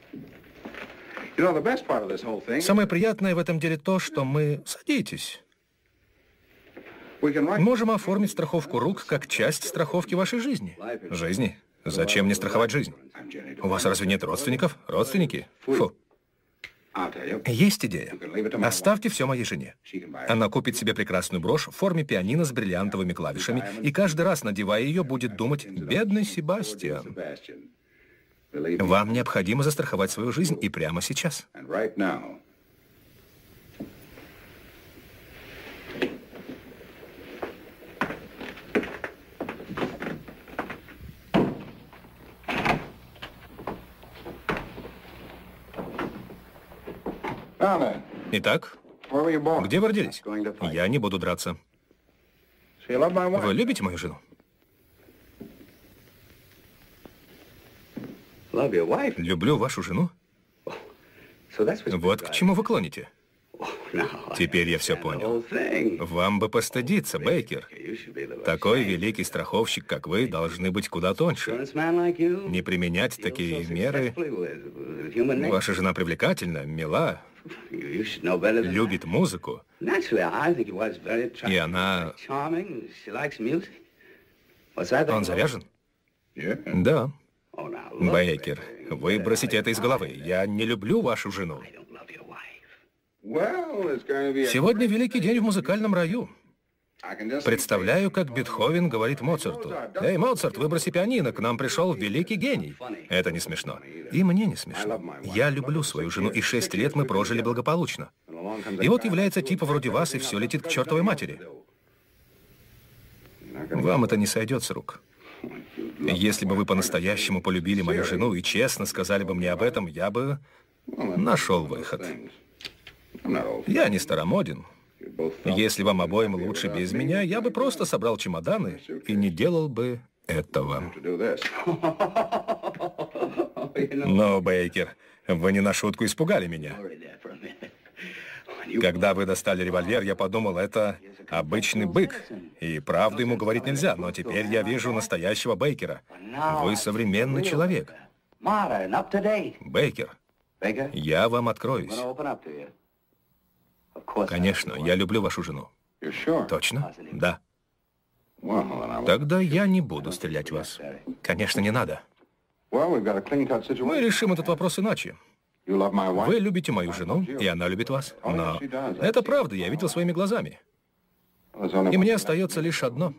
Самое приятное в этом деле то, что мы... Садитесь. Можем оформить страховку рук как часть страховки вашей жизни. Жизни? Зачем мне страховать жизнь? У вас разве нет родственников? Родственники? Фу. Есть идея. Оставьте все моей жене. Она купит себе прекрасную брошь в форме пианино с бриллиантовыми клавишами, и каждый раз, надевая ее, будет думать: «Бедный Себастьян». Вам необходимо застраховать свою жизнь и прямо сейчас. Итак, где вы родились? Я не буду драться. Вы любите мою жену? Люблю вашу жену? Вот к чему вы клоните. Теперь я все понял. Вам бы постыдиться, Бейкер. Такой великий страховщик, как вы, должны быть куда тоньше. Не применять такие меры. Ваша жена привлекательна, мила, любит музыку. И она... Он заряжен? Да. Бейкер, выбросите это из головы. Я не люблю вашу жену. Сегодня великий день в музыкальном раю. Представляю, как Бетховен говорит Моцарту: «Эй, Моцарт, выброси пианино, к нам пришел великий гений». Это не смешно. И мне не смешно. Я люблю свою жену, и шесть лет мы прожили благополучно. И вот является типа вроде вас, и все летит к чертовой матери. Вам это не сойдет с рук. Если бы вы по-настоящему полюбили мою жену и честно сказали бы мне об этом, я бы нашел выход. Я не старомоден. Если вам обоим лучше без меня, я бы просто собрал чемоданы и не делал бы этого. Но, Бейкер, вы не на шутку испугали меня. Когда вы достали револьвер, я подумал, это обычный бык, и правду ему говорить нельзя, но теперь я вижу настоящего Бейкера. Вы современный человек. Бейкер, я вам откроюсь. Конечно, я люблю вашу жену. Точно? Да. Тогда я не буду стрелять в вас. Конечно, не надо. Мы решим этот вопрос иначе. Вы любите мою жену, и она любит вас. Но это правда, я видел своими глазами. И мне остается лишь одно.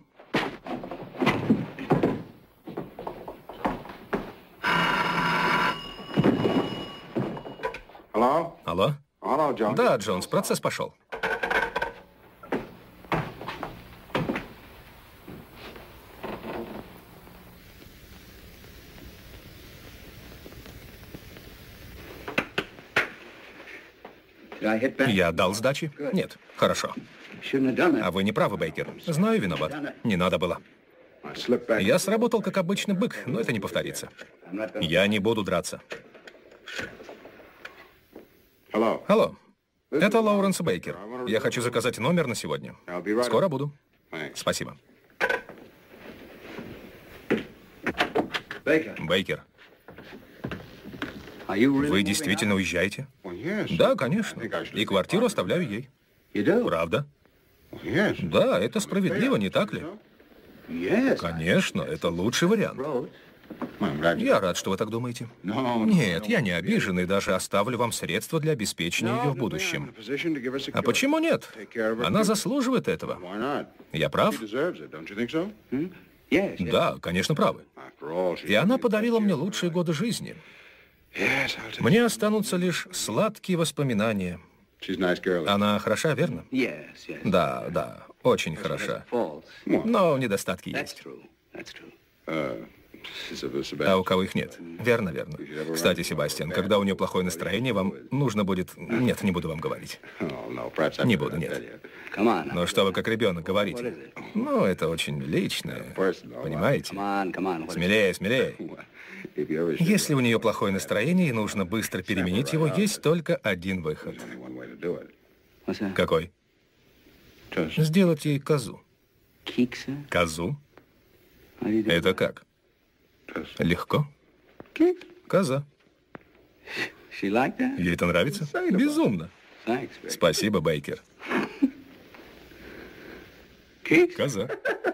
Алло? Да, Джонс, процесс пошел. Я дал сдачи? Нет. Хорошо. А вы не правы, Бейкер. Знаю, виноват. Не надо было. Я сработал как обычный бык, но это не повторится. Я не буду драться. Алло. Это Лоуренс Бейкер. Я хочу заказать номер на сегодня. Скоро буду. Спасибо. Бейкер. Вы действительно уезжаете? Да, конечно. И квартиру оставляю ей. Правда? Да, это справедливо, не так ли? Конечно, это лучший вариант. Я рад, что вы так думаете. Нет, я не обижен и даже оставлю вам средства для обеспечения ее в будущем. А почему нет? Она заслуживает этого. Я прав? Да, конечно, правы. И она подарила мне лучшие годы жизни. Мне останутся лишь сладкие воспоминания. Она хороша, верно? Да, да, очень хороша. Но недостатки есть. А у кого их нет? Верно, верно. Кстати, Себастьян, когда у нее плохое настроение, вам нужно будет... Нет, не буду вам говорить. Не буду, нет. Но что вы как ребенок говорите? Ну, это очень личное. Понимаете? Смелее, смелее. Если у нее плохое настроение и нужно быстро переменить его, есть только один выход. Какой? Сделать ей козу. Козу? Это как? Легко. Коза. Ей это нравится? Безумно. Спасибо, Бейкер. Коза.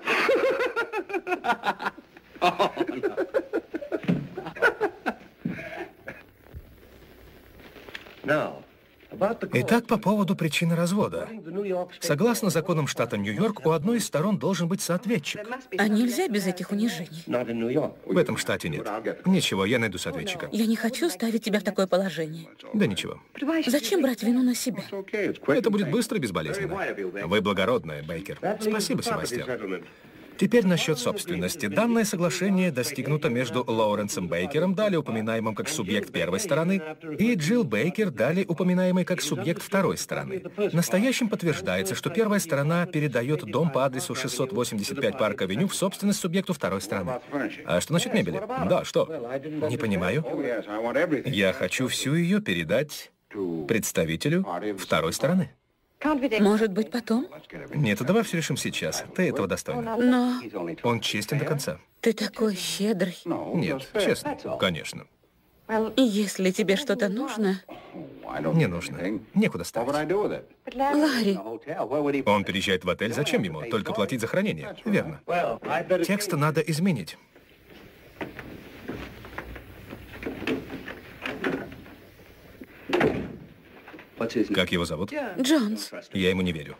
Итак, по поводу причины развода. Согласно законам штата Нью-Йорк, у одной из сторон должен быть соответчик. А нельзя без этих унижений? В этом штате нет. Ничего, я найду соответчика. Я не хочу ставить тебя в такое положение. Да ничего. Зачем брать вину на себя? Это будет быстро и безболезненно. Вы благородная, Бейкер. Спасибо, Себастьян. Теперь насчет собственности. Данное соглашение достигнуто между Лоуренсом Бейкером, далее упоминаемым как субъект первой стороны, и Джилл Бейкер, далее упоминаемой как субъект второй стороны. Настоящим подтверждается, что первая сторона передает дом по адресу шестьсот восемьдесят пять Парк-авеню в собственность субъекту второй стороны. А что насчет мебели? Да, что? Не понимаю. Я хочу всю ее передать представителю второй стороны. Может быть, потом? Нет, давай все решим сейчас. Ты этого достойна. Но Он честен до конца. ты такой щедрый. Нет, честно, конечно. И если тебе что-то нужно... Не нужно. Некуда ставить. Ларри, Он переезжает в отель. Зачем ему? Только платить за хранение. Верно. Текст надо изменить. Как его зовут? Джонс. Я ему не верю.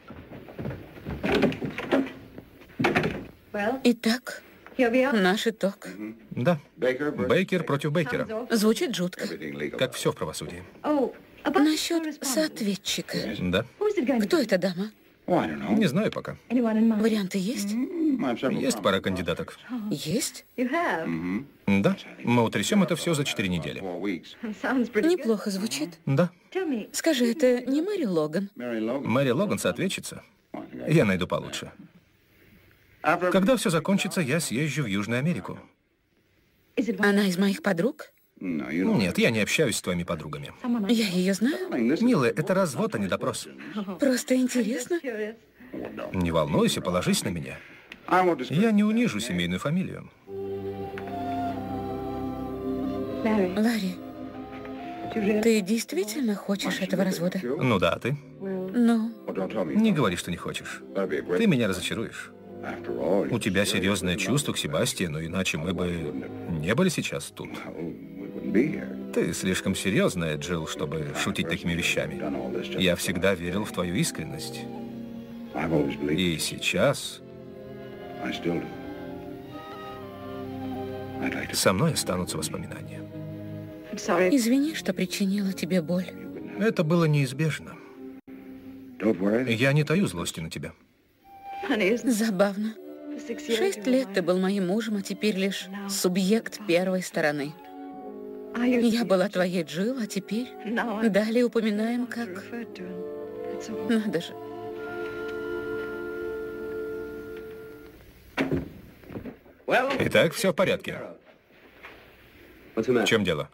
Итак, наш итог. Да. Бейкер против Бейкера. Звучит жутко. Как все в правосудии. Насчет соответчика. Да. Кто эта дама? Не знаю пока. Варианты есть? Есть пара кандидаток. Есть? Да. Мы утрясем это все за четыре недели. Неплохо звучит. Да. Скажи, это не Мэри Логан? Мэри Логан соответчится. Я найду получше. Когда все закончится, я съезжу в Южную Америку. Она из моих подруг? Нет, я не общаюсь с твоими подругами. Я ее знаю. Милая, это развод, а не допрос. Просто интересно. Не волнуйся, положись на меня. Я не унижу семейную фамилию. Ларри, ты действительно хочешь этого развода? Ну да, а ты? Ну, Не говори, что не хочешь. Ты меня разочаруешь. У тебя серьезное чувство к Себастьяну, иначе мы бы не были сейчас тут. Ты слишком серьезная, Джилл, чтобы шутить такими вещами. Я всегда верил в твою искренность. И сейчас со мной останутся воспоминания. извини, что причинила тебе боль. Это было неизбежно. Я не таю злости на тебя. Забавно. Шесть лет ты был моим мужем, а теперь лишь субъект первой стороны. Я была твоей Джилл, а теперь далее упоминаем как... Надо же. Итак, все в порядке. В чем дело?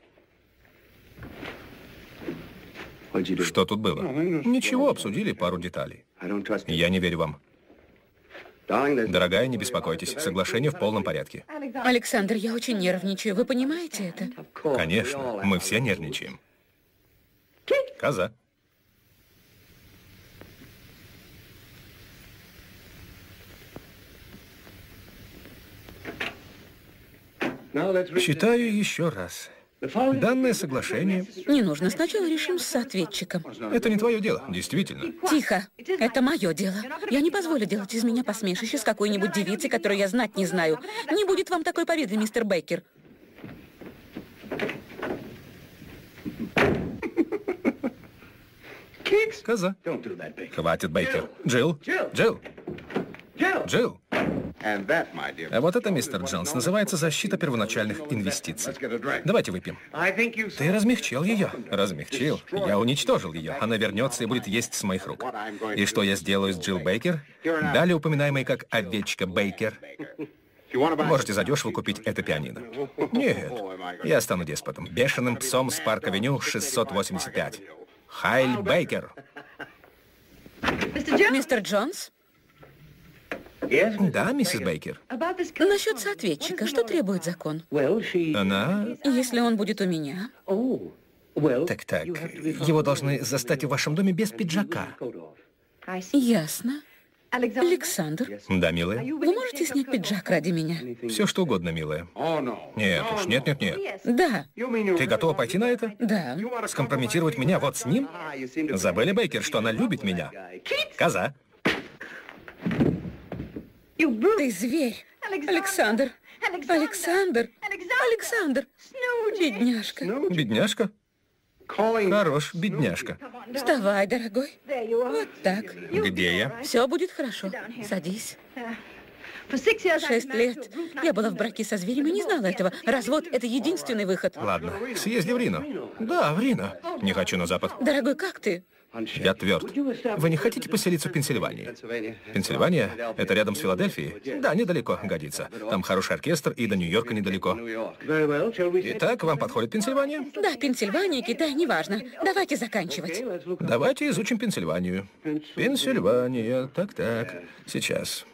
Что тут было? Ничего, обсудили пару деталей. Я не верю вам. Дорогая, не беспокойтесь. Соглашение в полном порядке. Александр, я очень нервничаю. Вы понимаете это? Конечно, мы все нервничаем. Коза. Считаю еще раз. Данное соглашение... Не нужно. Сначала решим с ответчиком. Это не твое дело, действительно. Тихо. Это мое дело. Я не позволю делать из меня посмешище с какой-нибудь девицей, которую я знать не знаю. Не будет вам такой победы, мистер Бейкер. Коза. Хватит, Бейкер. Джилл. Джилл. Джилл. А вот это, мистер Джонс, называется защита первоначальных инвестиций. Давайте выпьем. Ты размягчил ее. Размягчил. Я уничтожил ее. Она вернется и будет есть с моих рук. И что я сделаю с Джилл Бейкер? Далее упоминаемый как овечка Бейкер. Можете задешево купить это пианино. Нет, я стану деспотом. Бешеным псом с Парк-авеню шестьсот восемьдесят пять. Хайль Бейкер. Мистер Джонс? Да, миссис Бейкер. Насчет соответчика, что требует закон? Она... Если он будет у меня. Так-так, его должны застать в вашем доме без пиджака. Ясно. Александр. Да, милая? Вы можете снять пиджак ради меня? Все что угодно, милая. Нет уж, нет, нет, нет. Да. Ты готова пойти на это? Да. Скомпрометировать меня вот с ним? Забыли, Бейкер, что она любит меня? Коза. Ты зверь. Александр. Александр. Александр. Бедняжка. Бедняжка? Хорош, бедняжка. Вставай, дорогой. Вот так. Где я? Все будет хорошо. Садись. Шесть лет. Я была в браке со зверем и не знала этого. Развод — это единственный выход. Ладно, съезди в Рино. Да, в Рино. Не хочу на запад. Дорогой, как ты? Я тверд. Вы не хотите поселиться в Пенсильвании? Пенсильвания? Это рядом с Филадельфией? Да, недалеко, годится. Там хороший оркестр, и до Нью-Йорка недалеко. Итак, вам подходит Пенсильвания? Да, Пенсильвания, Китай, неважно. Давайте заканчивать. Давайте изучим Пенсильванию. Пенсильвания. Так-так. Сейчас.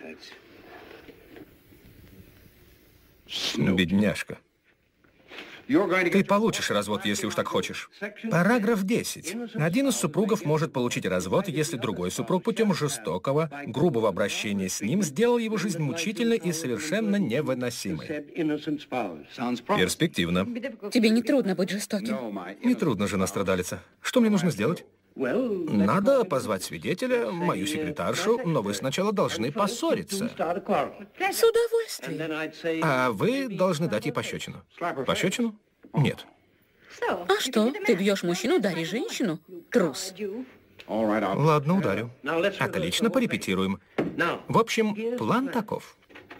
Бедняжка. Ты получишь развод, если уж так хочешь. Параграф десять. Один из супругов может получить развод, если другой супруг путем жестокого, грубого обращения с ним сделал его жизнь мучительной и совершенно невыносимой. Перспективно. Тебе не трудно быть жестоким? Не трудно, жена страдалица. Что мне нужно сделать? Надо позвать свидетеля, мою секретаршу, но вы сначала должны поссориться. С удовольствием. А вы должны дать ей пощечину. Пощечину? Нет. А что? Ты бьешь мужчину, удари женщину? Трус. Ладно, ударю. Отлично, порепетируем. В общем, план таков.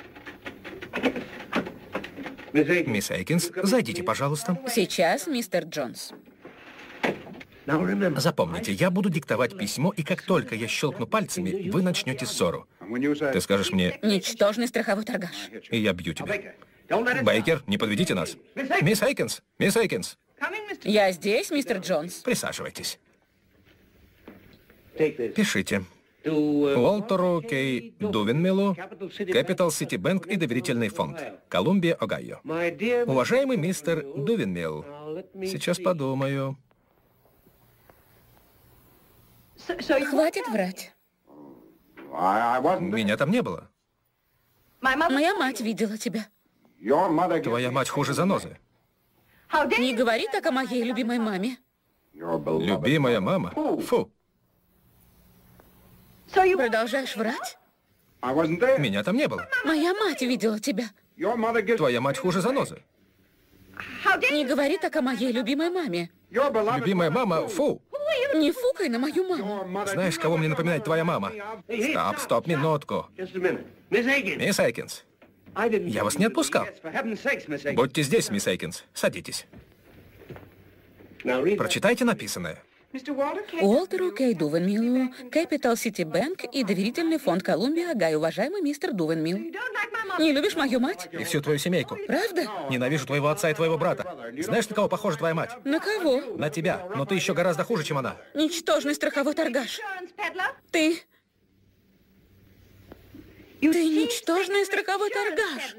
Мисс Эйкинс, зайдите, пожалуйста. Сейчас, мистер Джонс. Запомните, я буду диктовать письмо, и как только я щелкну пальцами, вы начнете ссору. Ты скажешь мне... Ничтожный страховой торгаш. И я бью тебя. Бейкер, не подведите нас. Мисс Эйкинс, мисс Эйкинс. Я здесь, мистер Джонс. Присаживайтесь. Пишите. Уолтеру Кей Дувенмиллу, Capital City Bank и доверительный фонд, Колумбия, Огайо. Уважаемый мистер Дувенмилл, сейчас подумаю. Хватит врать. Меня там не было. Моя мать видела тебя. Твоя мать хуже занозы. Не говори так о моей любимой маме. Любимая мама? Фу. Продолжаешь врать? Меня там не было. Моя мать видела тебя. Твоя мать хуже занозы. Не говори так о моей любимой маме. Любимая мама? Фу. Не фукай на мою маму. Знаешь, кого мне напоминает твоя мама? Стоп, стоп, минутку. Мисс Эйкинс, я вас не отпускал. Будьте здесь, мисс Эйкинс. Садитесь. Прочитайте написанное. Уолтеру Кей Дувенмиллу, Capital City Bank и доверительный фонд Колумбия, Огайо. Уважаемый мистер Дувенмилл. Не любишь мою мать? И всю твою семейку. Правда? Ненавижу твоего отца и твоего брата. Знаешь, на кого похожа твоя мать? На кого? На тебя. Но ты еще гораздо хуже, чем она. Ничтожный страховой торгаш. Ты... Ты ничтожный страховой торгаш.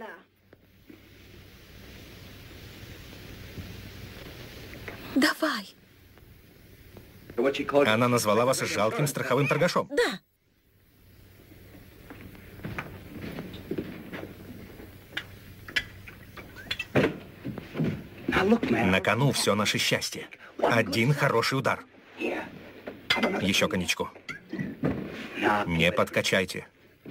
Давай. Она назвала вас жалким страховым торгашом. Да. На кону все наше счастье. Один хороший удар. Еще коньячку. Не подкачайте.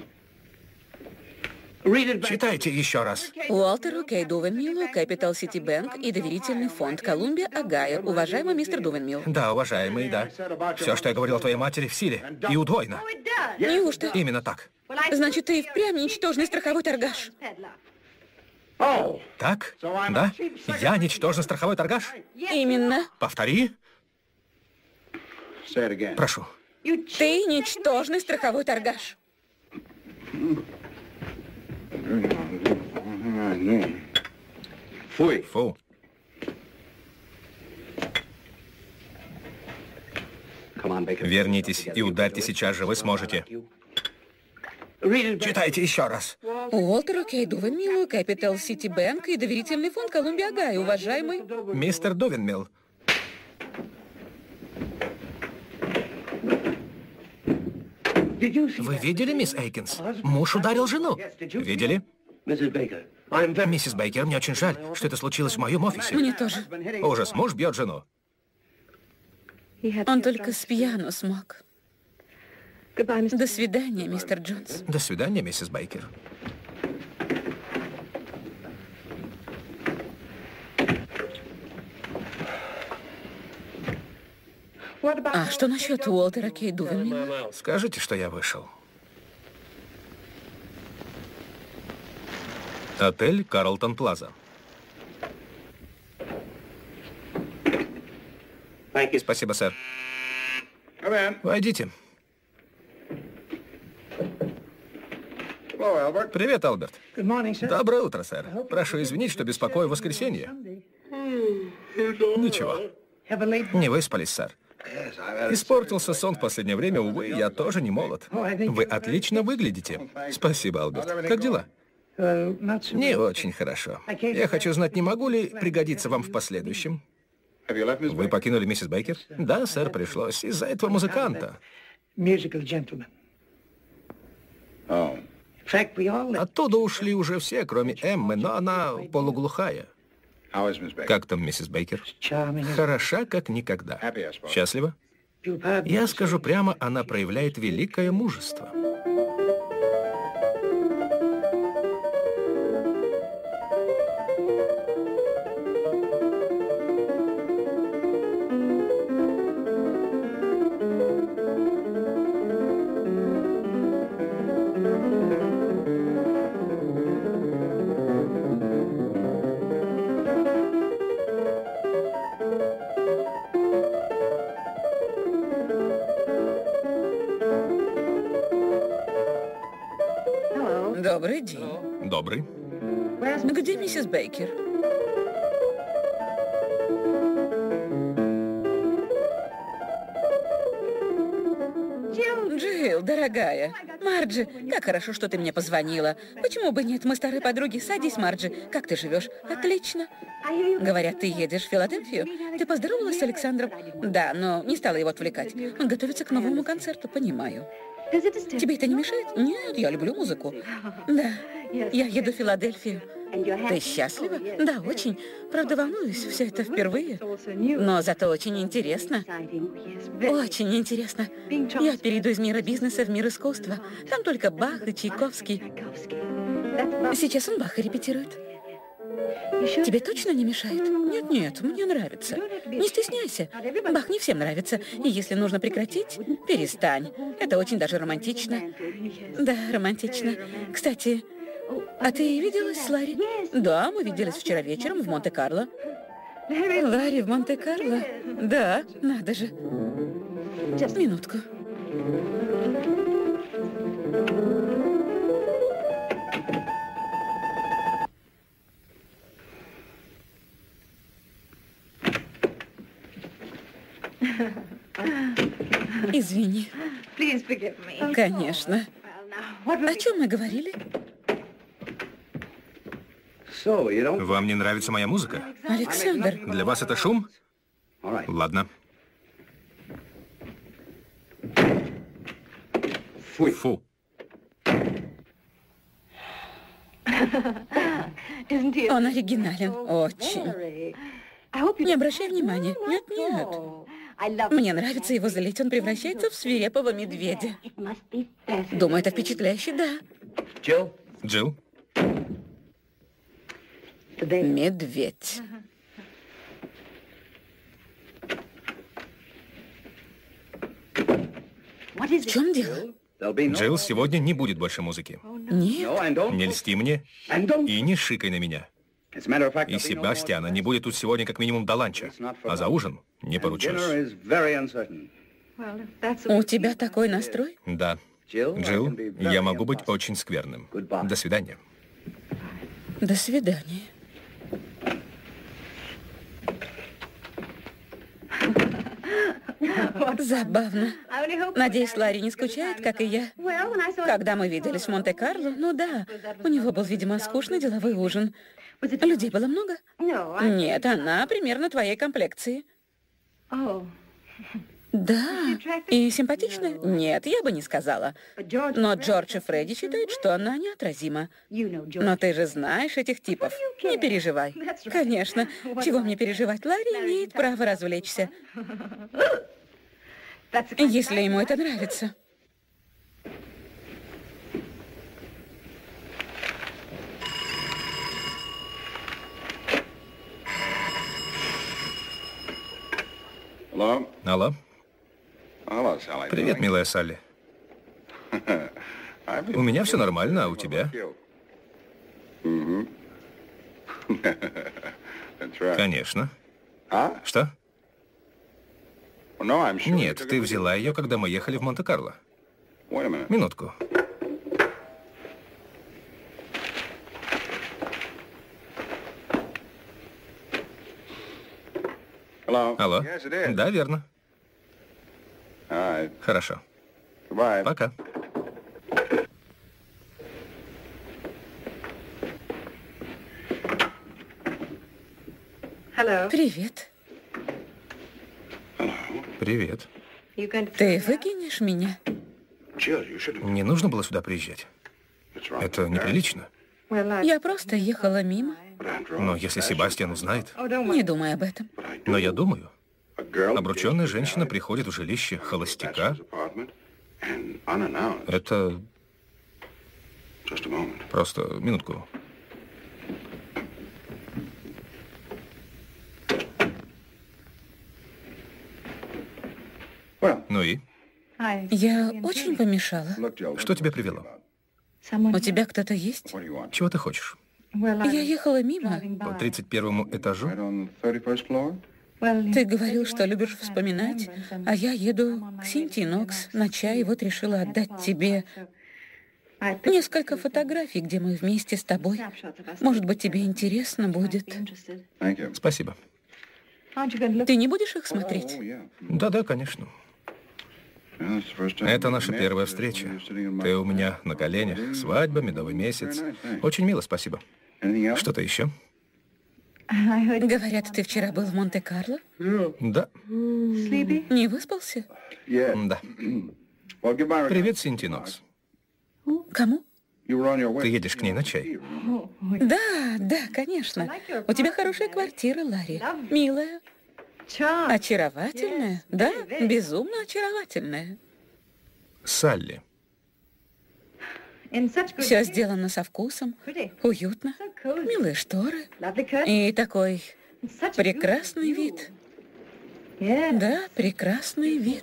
Читайте еще раз. Уолтеру Кей Дувенмиллу, Capital City Bank и доверительный фонд Колумбия Огайо. Уважаемый мистер Дувенмилл. Да, уважаемый, да. Все, что я говорил о твоей матери, в силе. И удвоено. Неужто? Именно так. Значит, ты и впрямь ничтожный страховой торгаш. Так? Да? Я ничтожный страховой торгаш? Именно. Повтори. Прошу. Ты ничтожный страховой торгаш. Фу. Вернитесь и ударьте сейчас же, вы сможете. Читайте еще раз. Уолтеру Кей Дувенмиллу, Capital City Bank и доверительный фонд Колумбия Огайо. Уважаемый... Мистер Дувенмилл. Вы видели, мисс Эйкинс? Муж ударил жену. Видели? Миссис Бейкер, мне очень жаль, что это случилось в моем офисе. Мне тоже. Ужас, муж бьет жену. Он только с пьяну смог. До свидания, мистер Джонс. До свидания, миссис Бейкер. А что насчет Уолтера Кей Дувенмилла? Скажите, что я вышел. Отель Карлтон Плаза. Спасибо, сэр. Войдите. Привет, Алберт. Доброе утро, сэр. Прошу извинить, что беспокою в воскресенье. Ничего. Не выспались, сэр. Испортился сон в последнее время, увы, я тоже не молод. Вы отлично выглядите. Спасибо, Алберт. Как дела? Не очень хорошо. Я хочу знать, не могу ли пригодиться вам в последующем? Вы покинули миссис Бейкер? Да, сэр, пришлось. Из-за этого музыканта. Оттуда ушли уже все, кроме Эммы, но она полуглухая. Как там миссис Бейкер? Хороша, как никогда. Счастлива? Я скажу прямо, она проявляет великое мужество. Добрый день. Добрый. Где миссис Бейкер? Джилл, дорогая. Марджи, как хорошо, что ты мне позвонила. Почему бы нет? Мы старые подруги. Садись, Марджи. Как ты живешь? Отлично. Говорят, ты едешь в Филадельфию. Ты поздоровалась с Александром? Да, но не стала его отвлекать. Он готовится к новому концерту, понимаю. Тебе это не мешает? Нет, я люблю музыку. Да, я еду в Филадельфию. Ты счастлива? Да, очень. Правда, волнуюсь, все это впервые. Но зато очень интересно. Очень интересно. Я перейду из мира бизнеса в мир искусства. Там только Бах и Чайковский. Сейчас он Баха репетирует. Тебе точно не мешает? Нет, нет, мне нравится. Не стесняйся. Бах не всем нравится. И если нужно прекратить, перестань. Это очень даже романтично. Да, романтично. Кстати, а ты виделась с Ларри? Да, мы виделись вчера вечером в Монте-Карло. Ларри в Монте-Карло? Да, надо же. Минутку. Извини. Конечно. О чем мы говорили? Вам не нравится моя музыка? Александр. Для вас это шум? Ладно. Фу. Он оригинален. Очень. Не обращай внимания. Нет, нет. Мне нравится его злить. Он превращается в свирепого медведя. Думаю, это впечатляюще, да. Jill? Джилл? Медведь. В чем дело? Джилл, сегодня не будет больше музыки. Нет. Не льсти мне и не шикай на меня. И Себастьяна не будет тут сегодня как минимум до ланча. А за ужин не поручусь. У тебя такой настрой? Да. Джилл, я могу быть очень скверным. До свидания. До свидания. Забавно. Надеюсь, Ларри не скучает, как и я. Когда мы виделись в Монте-Карло, ну да, у него был, видимо, скучный деловой ужин. Людей было много? Нет, она примерно твоей комплекции. Да. И симпатичная? Нет, я бы не сказала. Но Джордж и Фредди считают, что она неотразима. Но ты же знаешь этих типов. Не переживай. Конечно. Чего мне переживать? Ларри имеет право развлечься. Если ему это нравится. Алло. Привет, милая Салли. У меня все нормально, а у тебя? Конечно. Что? Нет, ты взяла ее, когда мы ехали в Монте-Карло. Минутку. Алло. Да, верно. Хорошо. Пока. Привет. Привет. Ты выкинешь меня? Не нужно было сюда приезжать. Это неприлично. Я просто ехала мимо. Но если Себастьян узнает... Не думай об этом. Но я думаю. Обрученная женщина приходит в жилище холостяка. Это... Просто минутку. Ну и? Я очень помешала. Что тебя привело? У тебя кто-то есть? Чего ты хочешь? Я ехала мимо. По тридцать первому этажу? Ты говорил, что любишь вспоминать, а я еду к Синтии Нокс на чай, и вот решила отдать тебе несколько фотографий, где мы вместе с тобой. Может быть, тебе интересно будет. Спасибо. Ты не будешь их смотреть? Да-да, конечно. Это наша первая встреча. Ты у меня на коленях. Свадьба, медовый месяц. Очень мило, спасибо. Что-то еще? Говорят, ты вчера был в Монте-Карло? Да. Не выспался? Да. Привет, Синти Нокс. Кому? Ты едешь к ней на чай? Да, да, конечно. У тебя хорошая квартира, Ларри. Милая. Очаровательная. Да, безумно очаровательная. Салли. Все сделано со вкусом, уютно, милые шторы и такой прекрасный вид. Да, прекрасный вид.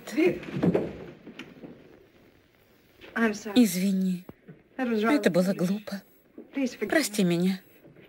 Извини, это было глупо. Прости меня.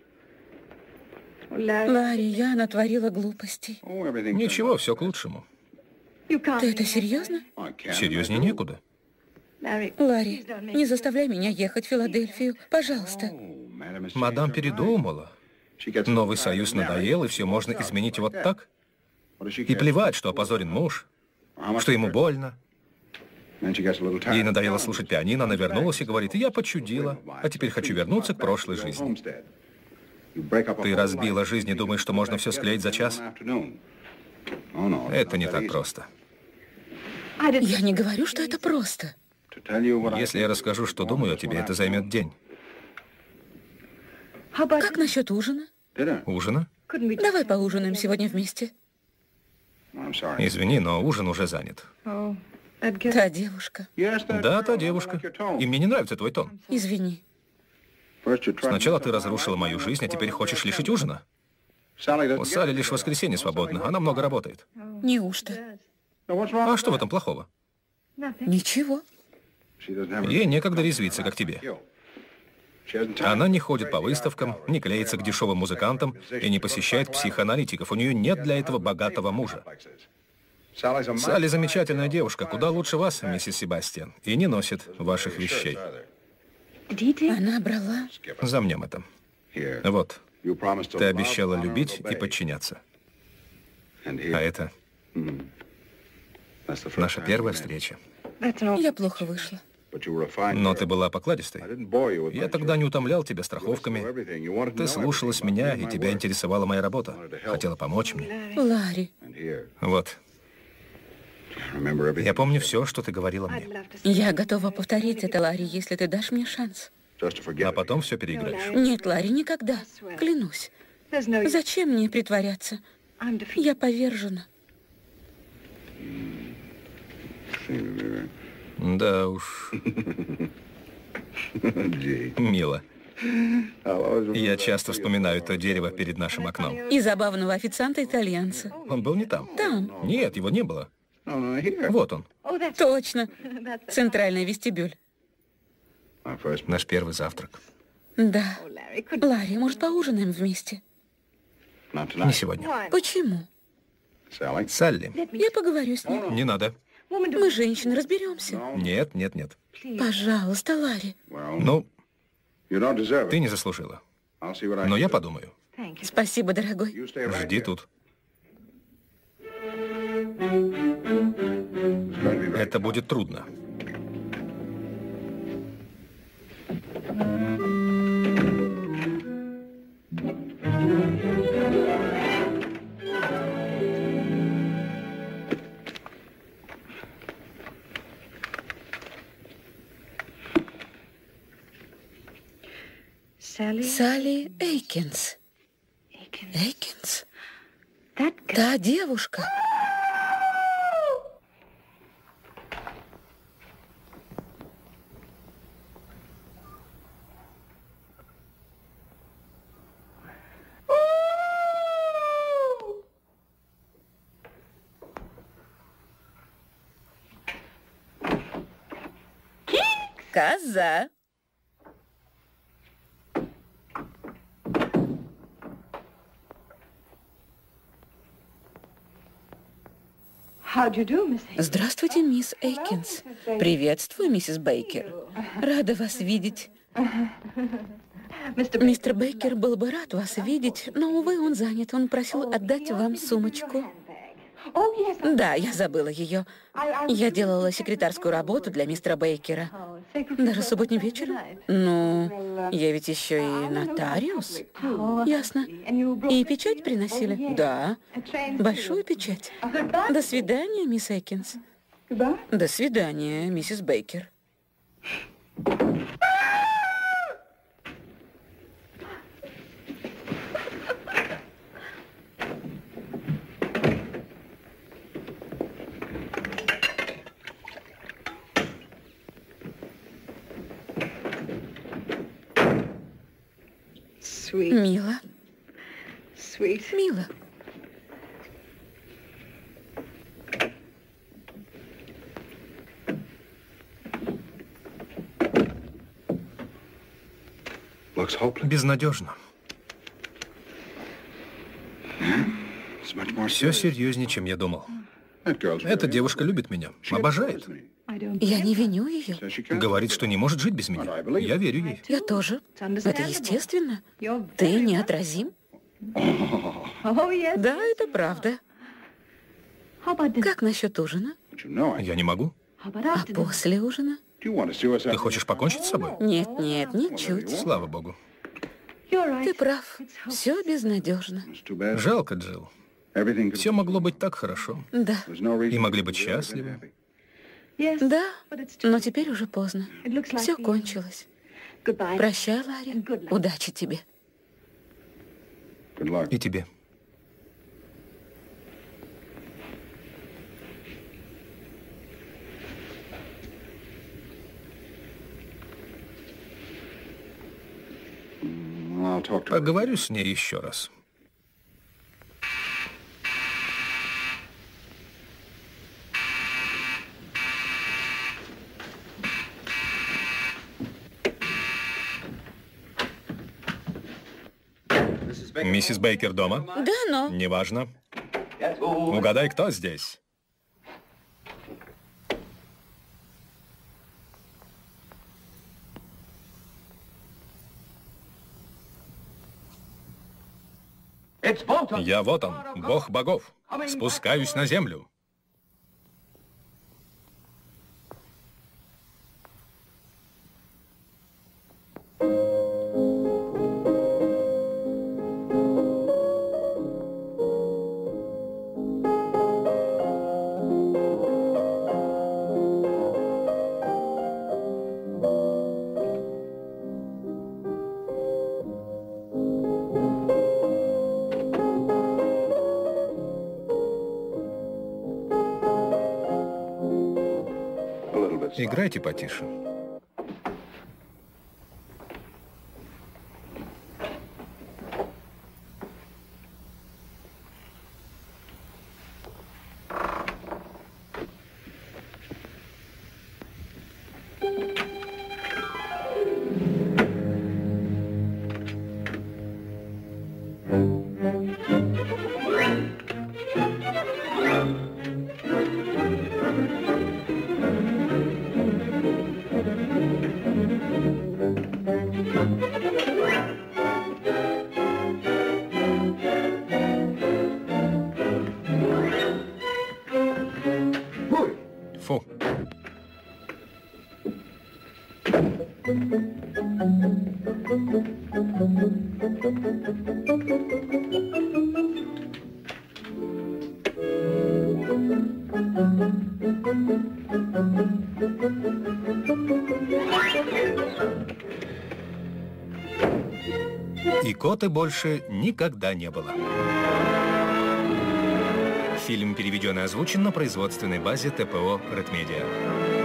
Ларри, я натворила глупостей. Ничего, все к лучшему. Ты это серьезно? Серьезнее некуда. Ларри, не заставляй меня ехать в Филадельфию, пожалуйста. Мадам передумала. Новый союз надоел, и все можно изменить вот так. И плевать, что опозорен муж, что ему больно. Ей надоело слушать пианино, она вернулась и говорит: я почудила, а теперь хочу вернуться к прошлой жизни. Ты разбила жизнь и думаешь, что можно все склеить за час? Это не так просто. Я не говорю, что это просто. Если я расскажу, что думаю о тебе, это займет день. Как насчет ужина? Ужина? Давай поужинаем сегодня вместе. Извини, но ужин уже занят. Та девушка. Да, та девушка. И мне не нравится твой тон. Извини. Сначала ты разрушила мою жизнь, а теперь хочешь лишить ужина? У Салли лишь воскресенье свободно, она много работает. Неужто? А что в этом плохого? Ничего. Ей некогда резвиться, как тебе. Она не ходит по выставкам, не клеится к дешевым музыкантам и не посещает психоаналитиков. У нее нет для этого богатого мужа. Салли замечательная девушка, куда лучше вас, миссис Себастьян, и не носит ваших вещей. Она брала... Замнем это. Вот. Ты обещала любить и подчиняться. А это наша первая встреча. Я плохо вышла. Но ты была покладистой. Я тогда не утомлял тебя страховками. Ты слушалась меня, и тебя интересовала моя работа. Хотела помочь мне. Ларри. Вот. Я помню все, что ты говорила мне. Я готова повторить это, Ларри, если ты дашь мне шанс. А потом все переиграешь. Нет, Ларри, никогда. Клянусь. Зачем мне притворяться? Я повержена. Да уж. Мило. Я часто вспоминаю то дерево перед нашим окном. И забавного официанта-итальянца. Он был не там? Там. Нет, его не было. Вот он. Точно. Центральный вестибюль. Наш первый завтрак. Да. Ларри, может, поужинаем вместе? Не сегодня. Почему? Салли. Я поговорю с ним. Не надо. Мы, женщины, разберемся. Нет, нет, нет. Пожалуйста, Ларри. Ну, ты не заслужила. Но я подумаю. Спасибо, дорогой. Жди тут. Это будет трудно. Салли Эйкинс. Эйкинс? Та девушка. Коза. Здравствуйте, мисс Эйкинс. Приветствую, миссис Бейкер. Рада вас видеть. Мистер Бейкер был бы рад вас видеть, но, увы, он занят. Он просил отдать вам сумочку. Да, я забыла ее. Я делала секретарскую работу для мистера Бейкера. Даже субботним вечером? Ну, я ведь еще и нотариус. Ясно. И печать приносили? Да. Большую печать. До свидания, мисс Эйкинс. До свидания, миссис Бейкер. Мило. Мило. Безнадежно. Все серьезнее, чем я думал. Эта девушка любит меня, обожает. Я не виню ее. Говорит, что не может жить без меня. Я верю ей. Я тоже. Это естественно. Ты неотразим. Да, это правда. Как насчет ужина? Я не могу. А после ужина? Ты хочешь покончить с собой? Нет, нет, ничуть. Слава богу. Ты прав. Все безнадежно. Жалко, Джилл. Все могло быть так хорошо. Да. И могли быть счастливы. Да, но теперь уже поздно. Все кончилось. Прощай, Ларри. Удачи тебе. И тебе. Поговорю с ней еще раз. Миссис Бейкер дома? Да, но... Неважно. Угадай, кто здесь? Я вот он, бог богов. Спускаюсь на землю. Играйте потише. Фу. И коты больше никогда не было. Фильм переведен и озвучен на производственной базе ТПО «Red Media».